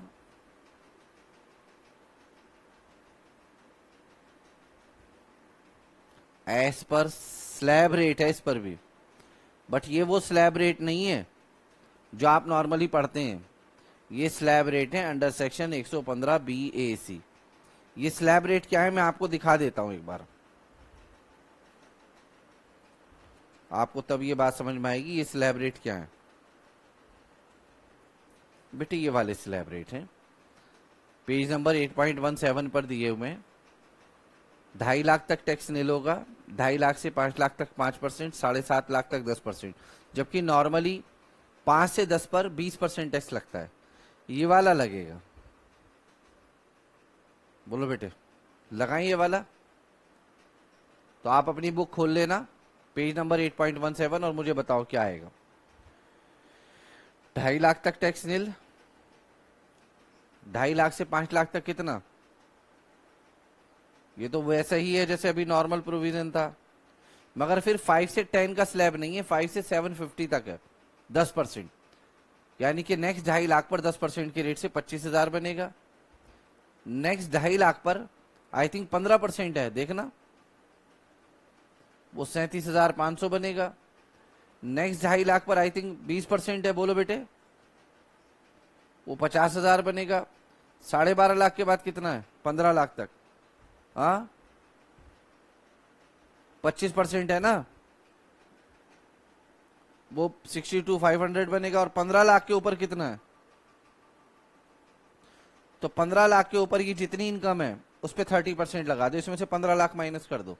एज पर स्लैब रेट है इस पर भी, बट ये वो स्लैब रेट नहीं है जो आप नॉर्मली पढ़ते हैं। ये स्लैब रेट है अंडर सेक्शन 115 BAC। ये स्लैब रेट क्या है मैं आपको दिखा देता हूं एक बार, आपको तब ये बात समझ में आएगी ये स्लैब रेट क्या है। बेटे ये वाले स्लैब रेट हैं, पेज नंबर 8.17 पर दिए हुए हैं। 2.5 लाख तक टैक्स नील होगा, 2.5 लाख से 5 लाख तक 5%, 7.5 लाख तक 10%, जबकि नॉर्मली 5 से 10 पर 20% टैक्स लगता है। ये वाला लगेगा, बोलो बेटे लगाएं ये वाला। तो आप अपनी बुक खोल लेना, पेज नंबर 8.17 और मुझे बताओ क्या आएगा। 2.5 लाख तक टैक्स नील, 2.5 लाख से 5 लाख तक कितना, ये तो वैसा ही है जैसे अभी नॉर्मल प्रोविजन था, मगर फिर 5 से 10 का स्लैब नहीं है, 5 से 750 तक है 10%, यानी कि नेक्स्ट 2.5 लाख पर 10% के रेट से 25,000 बनेगा। नेक्स्ट 2.5 लाख पर आई थिंक 15% है, देखना वो 37,500 बनेगा। नेक्स्ट 2.5 लाख पर आई थिंक 20% है, बोलो बेटे वो 50,000 बनेगा। 12.5 लाख के बाद कितना है, 15 लाख तक, हाँ 25% है ना, वो 62,500 बनेगा। और 15 लाख के ऊपर कितना है, तो 15 लाख के ऊपर की जितनी इनकम है उस पर 30% लगा दो, इसमें से 15 लाख माइनस कर दो।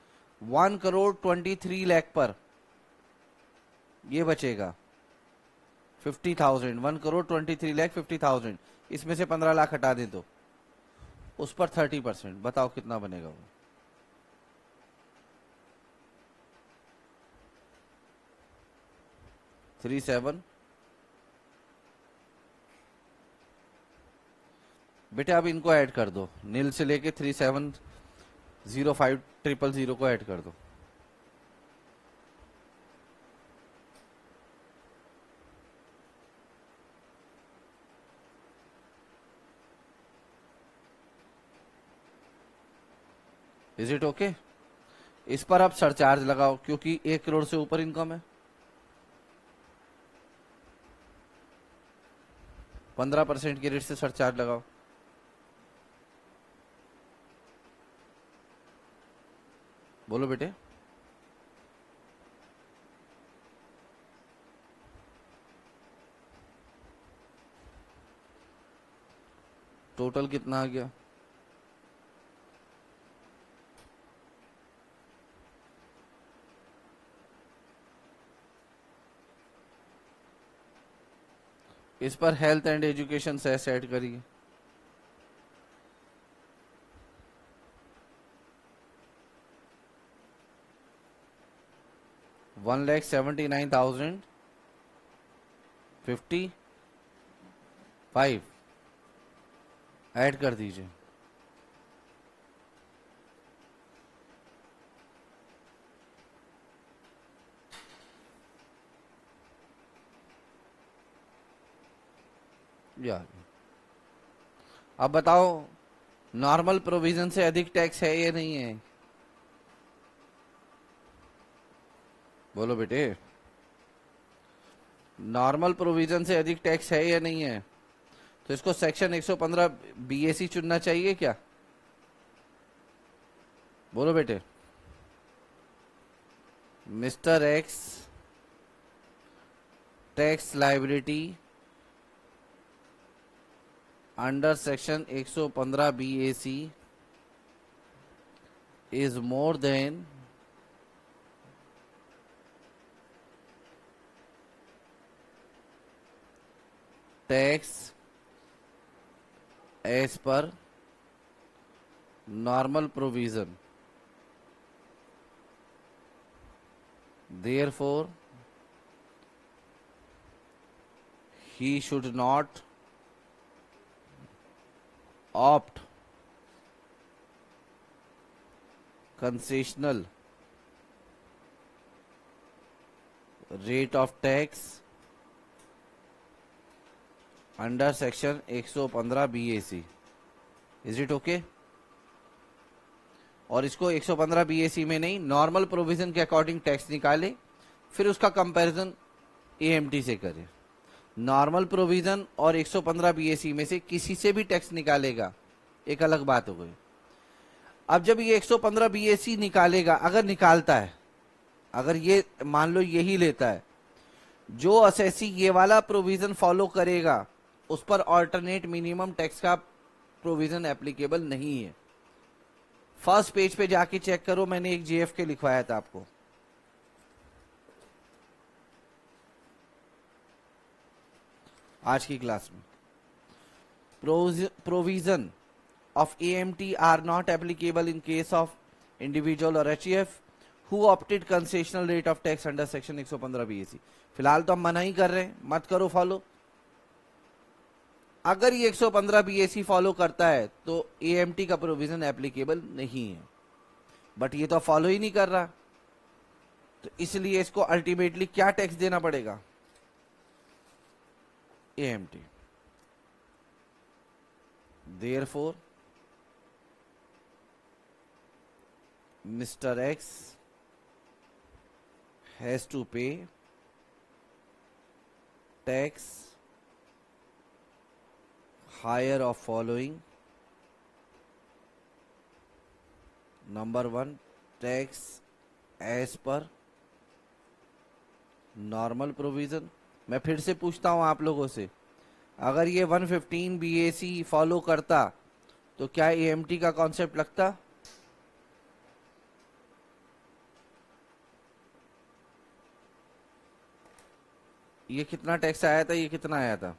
1,23 लाख पर ये बचेगा 50,000, 1,23 लाख 50,000, इसमें से 15 लाख हटा दे तो उस पर 30%, बताओ कितना बनेगा वो। थ्री सेवन बेटे अब इनको ऐड कर दो, नील से लेके 3705,000 को ऐड कर दो। Is it okay? इस पर आप सरचार्ज लगाओ क्योंकि 1 करोड़ से ऊपर इनकम है। 15% के रेट से सरचार्ज लगाओ। बोलो बेटे टोटल कितना आ गया? इस पर health and education cess add करिए। $1,79,055 ऐड कर दीजिए। यार अब बताओ नॉर्मल प्रोविजन से अधिक टैक्स है या नहीं है? बोलो बेटे नॉर्मल प्रोविजन से अधिक टैक्स है या नहीं है? तो इसको सेक्शन 115 बीएसी चुनना चाहिए क्या? बोलो बेटे mister X tax liability under section 115 BAC is more than tax as per normal provision. Therefore, he should not opt concessional rate of tax under section 115 BAC. Is it okay? और इसको 115 BAC में नहीं normal provision के according tax निकाले, फिर उसका comparison AMT से करे। नॉर्मल प्रोविजन और 115 BAC में से किसी से भी टैक्स निकालेगा, एक अलग बात हो गई। अब जब ये 115 बीएसी निकालेगा, अगर निकालता है, अगर ये मान लो यही लेता है, जो असेसी ये वाला प्रोविजन फॉलो करेगा उस पर ऑल्टरनेट मिनिमम टैक्स का प्रोविजन एप्लीकेबल नहीं है। फर्स्ट पेज पे जाके चेक करो, मैंने एक जेएफके लिखवाया था आपको। आज की क्लास में provision of AMT are not applicable in case of individual or HEF who opted concessional rate of tax under section 115 BAC। फिलहाल तो हम मना ही कर रहे हैं, मत करो फॉलो। अगर ये 115 BAC फॉलो करता है तो AMT का प्रोविजन एप्लीकेबल नहीं है, बट ये तो फॉलो ही नहीं कर रहा, तो इसलिए इसको अल्टीमेटली क्या टैक्स देना पड़ेगा? AMT। Therefore Mr. X has to pay tax higher of following: number 1, tax as per normal provision. मैं फिर से पूछता हूं आप लोगों से, अगर ये 115 BAC फॉलो करता तो क्या AMT का कॉन्सेप्ट लगता? ये कितना टैक्स आया था, ये कितना आया था?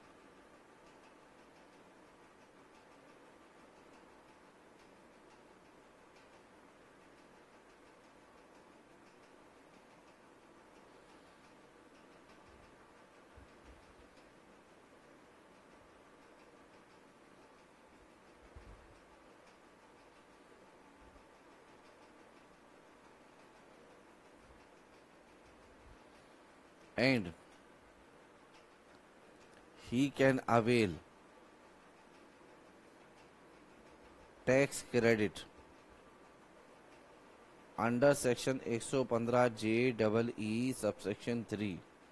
And he can avail tax credit under section 115JEE subsection 3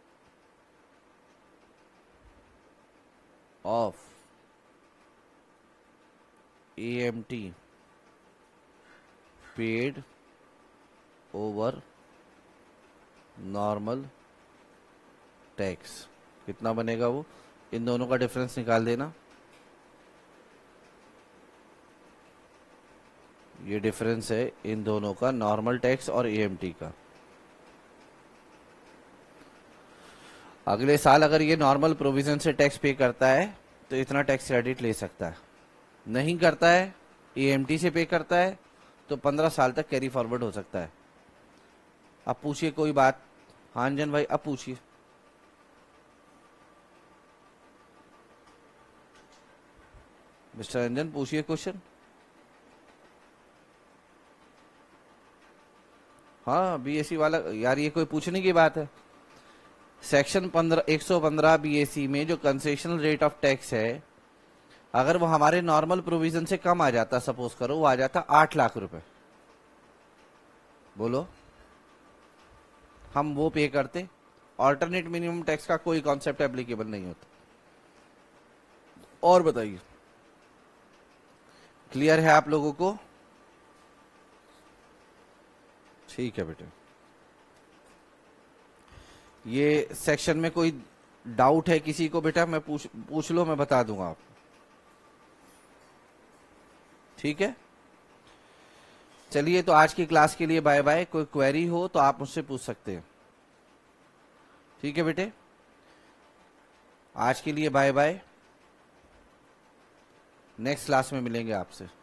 of AMT paid over normal tax। कितना बनेगा वो? इन दोनों का डिफरेंस निकाल देना। ये डिफरेंस है इन दोनों का, नॉर्मल टैक्स और AMT का। अगले साल अगर ये नॉर्मल प्रोविजन से टैक्स पे करता है तो इतना टैक्स क्रेडिट ले सकता है, नहीं करता है, AMT से पे करता है, तो 15 साल तक कैरी फॉरवर्ड हो सकता है। अब पूछिए कोई बात। हाँ अंजन भाई, अब पूछिए। मिस्टर रंजन पूछिए क्वेश्चन। हाँ BAC वाला यार, ये कोई पूछने की बात है? सेक्शन 115 BAC में जो कंसेशनल रेट ऑफ टैक्स है, अगर वो हमारे नॉर्मल प्रोविजन से कम आ जाता, सपोज करो वो आ जाता 8 लाख रुपए, बोलो हम वो पे करते, ऑल्टरनेट मिनिमम टैक्स का कोई कॉन्सेप्ट एप्लीकेबल नहीं होता। और बताइए, क्लियर है आप लोगों को? ठीक है बेटे। ये सेक्शन में कोई डाउट है किसी को बेटा? मैं पूछ लो, मैं बता दूंगा आपको। ठीक है, चलिए तो आज की क्लास के लिए बाय बाय। कोई क्वेरी हो तो आप मुझसे पूछ सकते हैं। ठीक है बेटे, आज के लिए बाय बाय। नेक्स्ट क्लास में मिलेंगे आपसे।